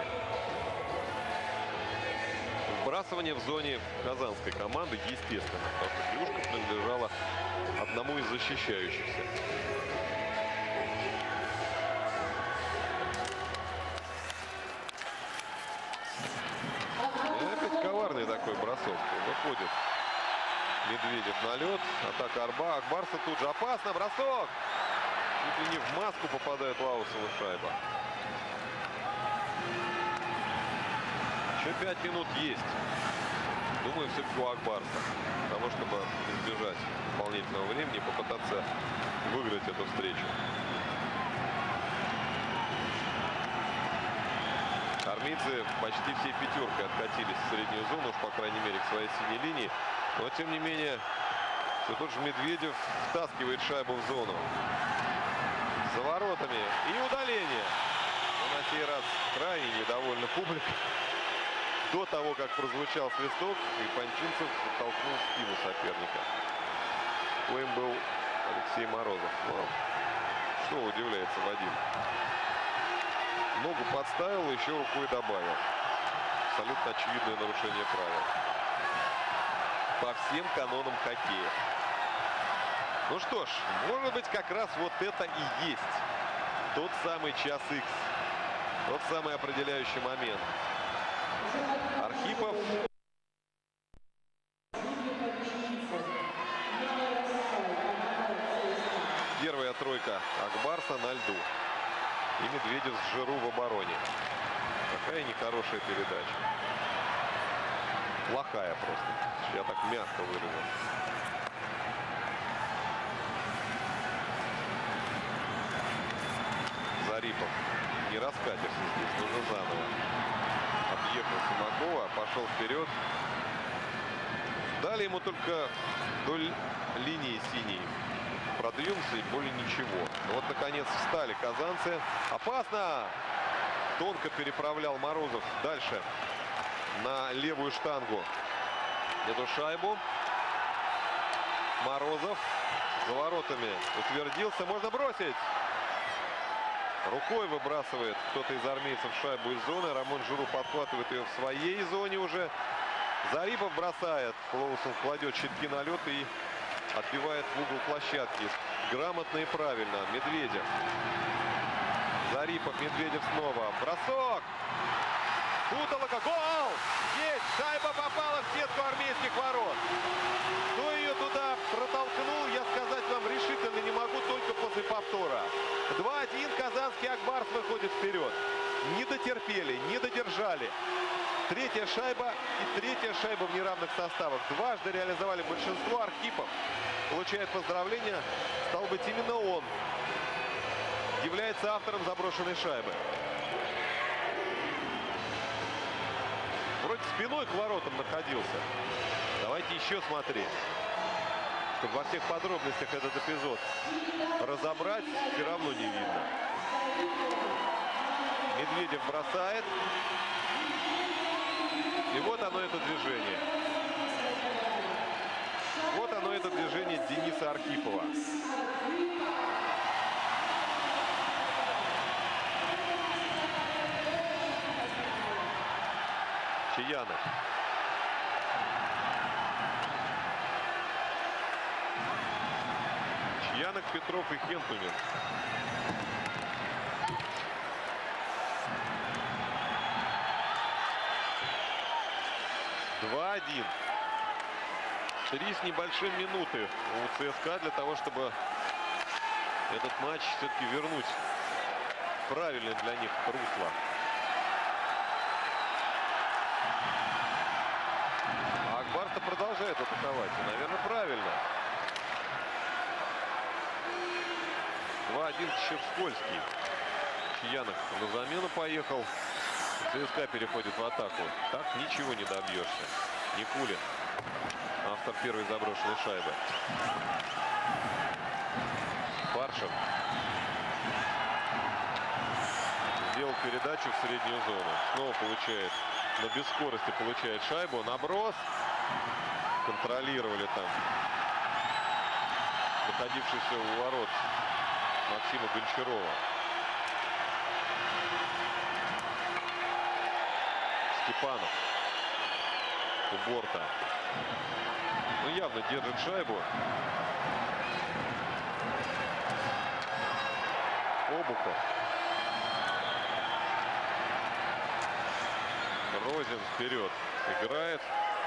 Вбрасывание в зоне казанской команды, естественно, потому что клюшка принадлежала одному из защищающихся. Такой бросок. Выходит Медведев на лед. Атака Акбарса тут же опасно. Бросок. Чуть ли не в маску попадает Лаусова шайба. Еще 5 минут есть. Думаю, все-таки у Акбарса. Для того, чтобы избежать дополнительного времени, попытаться выиграть эту встречу. Армейцы почти всей пятеркой откатились в среднюю зону, уж по крайней мере к своей синей линии. Но тем не менее Все тот же Медведев втаскивает шайбу в зону. За воротами. И удаление. Но на сей раз крайне недовольна публика. До того, как прозвучал свисток, и Панчинцев толкнул в спину соперника. Коим был Алексей Морозов. Но что удивляется Вадим. Ногу подставил, еще рукой добавил. Абсолютно очевидное нарушение правил. По всем канонам хоккея. Ну что ж, может быть, как раз вот это и есть тот самый час Х. Тот самый определяющий момент. Архипов. Первая тройка Акбарса на льду. И Медведев с Жиру в обороне. Такая нехорошая передача. Плохая просто. Я так мягко выразил. Зарипов. Не раскатишься здесь, нужно заново. Объехал Симакова, пошел вперед. Дали ему только вдоль линии синей. Продвинулся и более ничего. Но вот, наконец, встали казанцы. Опасно! Тонко переправлял Морозов дальше на левую штангу эту шайбу. Морозов за воротами утвердился. Можно бросить. Рукой выбрасывает кто-то из армейцев шайбу из зоны. Рамон Жиру подхватывает ее в своей зоне уже. Зарипов бросает. Клоусон кладет щитки на лед и отбивает в угол площадки. Грамотно и правильно. Медведев. Зарипов, Медведев снова. Бросок. Бутолока. Гол! Есть! Шайба попала в сетку армейских ворот. Кто ее туда протолкнул, я сказать вам решительно не могу, только после повтора. 2-1. Казанский Акбарс выходит вперед. Не дотерпели, не додержали. Третья шайба и третья шайба в неравных составах. Дважды реализовали большинство. Архипов получает поздравления. Стал быть, именно он является автором заброшенной шайбы. Вроде спиной к воротам находился. Давайте еще смотреть, чтобы во всех подробностях этот эпизод разобрать, все равно не видно. Медведев бросает. И вот оно, это движение. Вот оно, это движение Дениса Архипова. Чаянов. Чаянок, Петров и Хентунин. (2-1). 3 с небольшим минуты у ЦСКА для того, чтобы этот матч все-таки вернуть в правильное для них русло. А Акбарс продолжает атаковать. И, наверное, правильно. 2-1 Щерскольский. Чаянок на замену поехал. ЦСКА переходит в атаку. Так ничего не добьешься. Никулин. Автор первой заброшенной шайбы. Паршин. Сделал передачу в среднюю зону. Снова получает, но без скорости получает шайбу. Наброс. Контролировали там находившийся у ворот Максима Гончарова. Степанов. У борта. Ну, явно держит шайбу. Обухов. Розин вперед. Играет.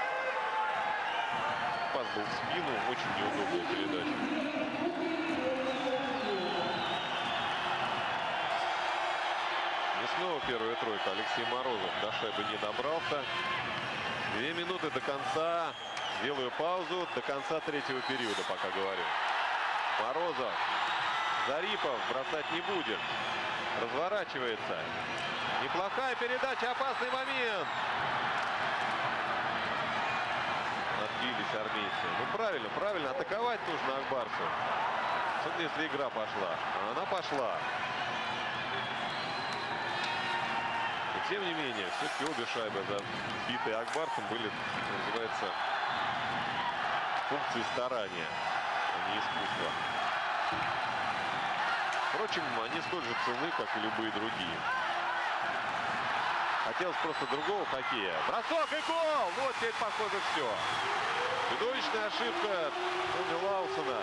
Пас был в спину. Очень неудобная передача. И снова первая тройка. Алексей Морозов до шайбы не добрался. 2 минуты до конца. Делаю паузу. До конца третьего периода, пока говорю. Морозов. Зарипов бросать не будет. Разворачивается. Неплохая передача. Опасный момент. пробудились армейцы. Ну правильно, атаковать нужно Акбарсу. Особенно если игра пошла. А она пошла. И тем не менее, все-таки обе шайбы забитые Акбарсом были, называется, функцией старания, а не искусства. Впрочем, они столь же ценны, как и любые другие. Хотелось просто другого хоккея. Бросок и гол! Ну вот теперь, похоже, все. Чудовищная ошибка Томи Лаусона,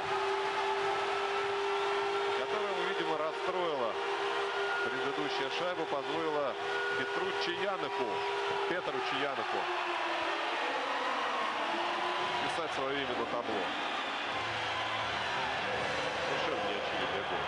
которая его, видимо, расстроила. Предыдущая шайба позволила Петру Чаяныку писать свое имя на табло. Совершенно неочевидный гол.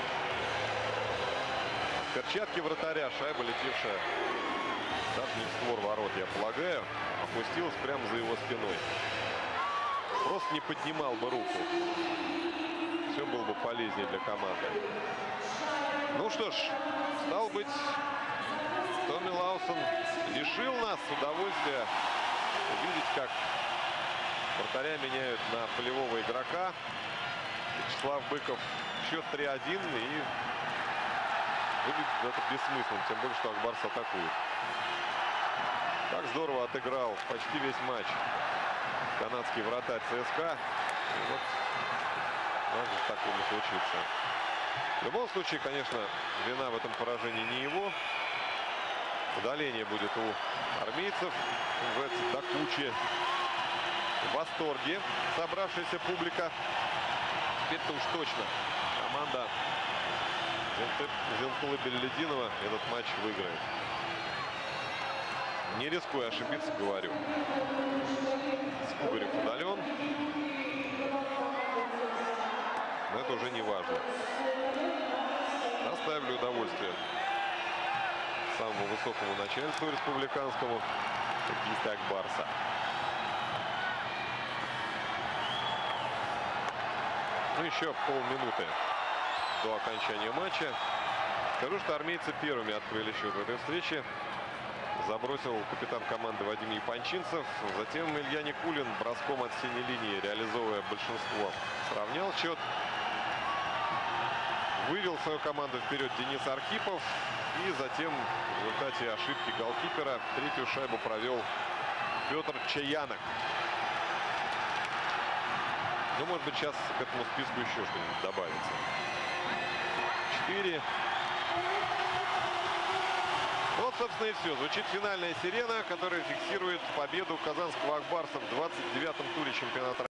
Перчатки вратаря, шайба, летевшая даже не в створ ворот, я полагаю, опустилась прямо за его спиной. Просто не поднимал бы руку. Все было бы полезнее для команды. Ну что ж, стало быть, Томи Лаусон лишил нас удовольствия увидеть, как вратаря меняют на полевого игрока. Вячеслав Быков, счет 3-1, и выглядит это бессмысленным, тем более, что Акбарс атакует. Так здорово отыграл почти весь матч канадский вратарь ЦСКА. И вот может такое не случится. В любом случае, конечно, вина в этом поражении не его. Удаление будет у армейцев. Называется, до кучи. В восторге собравшаяся публика. Теперь-то уж точно команда Зенкулы Беллидинова этот матч выиграет. Не рискуя ошибиться, говорю. Скугарев удален. Но это уже не важно. Доставили удовольствие самому высокому начальству республиканскому, хоккеисты Акбарса. Ну, еще полминуты до окончания матча. Скажу, что армейцы первыми открыли счет в этой встрече. Забросил капитан команды Вадим Япончинцев. Затем Илья Никулин броском от синей линии, реализовывая большинство, сравнял счет. Вывел свою команду вперед Денис Архипов. И затем в результате ошибки голкипера третью шайбу провел Петр Чаянок. Ну, может быть, сейчас к этому списку еще что-нибудь добавится. 4. Вот, собственно, и все. Звучит финальная сирена, которая фиксирует победу казанского Акбарса в 29-м туре чемпионата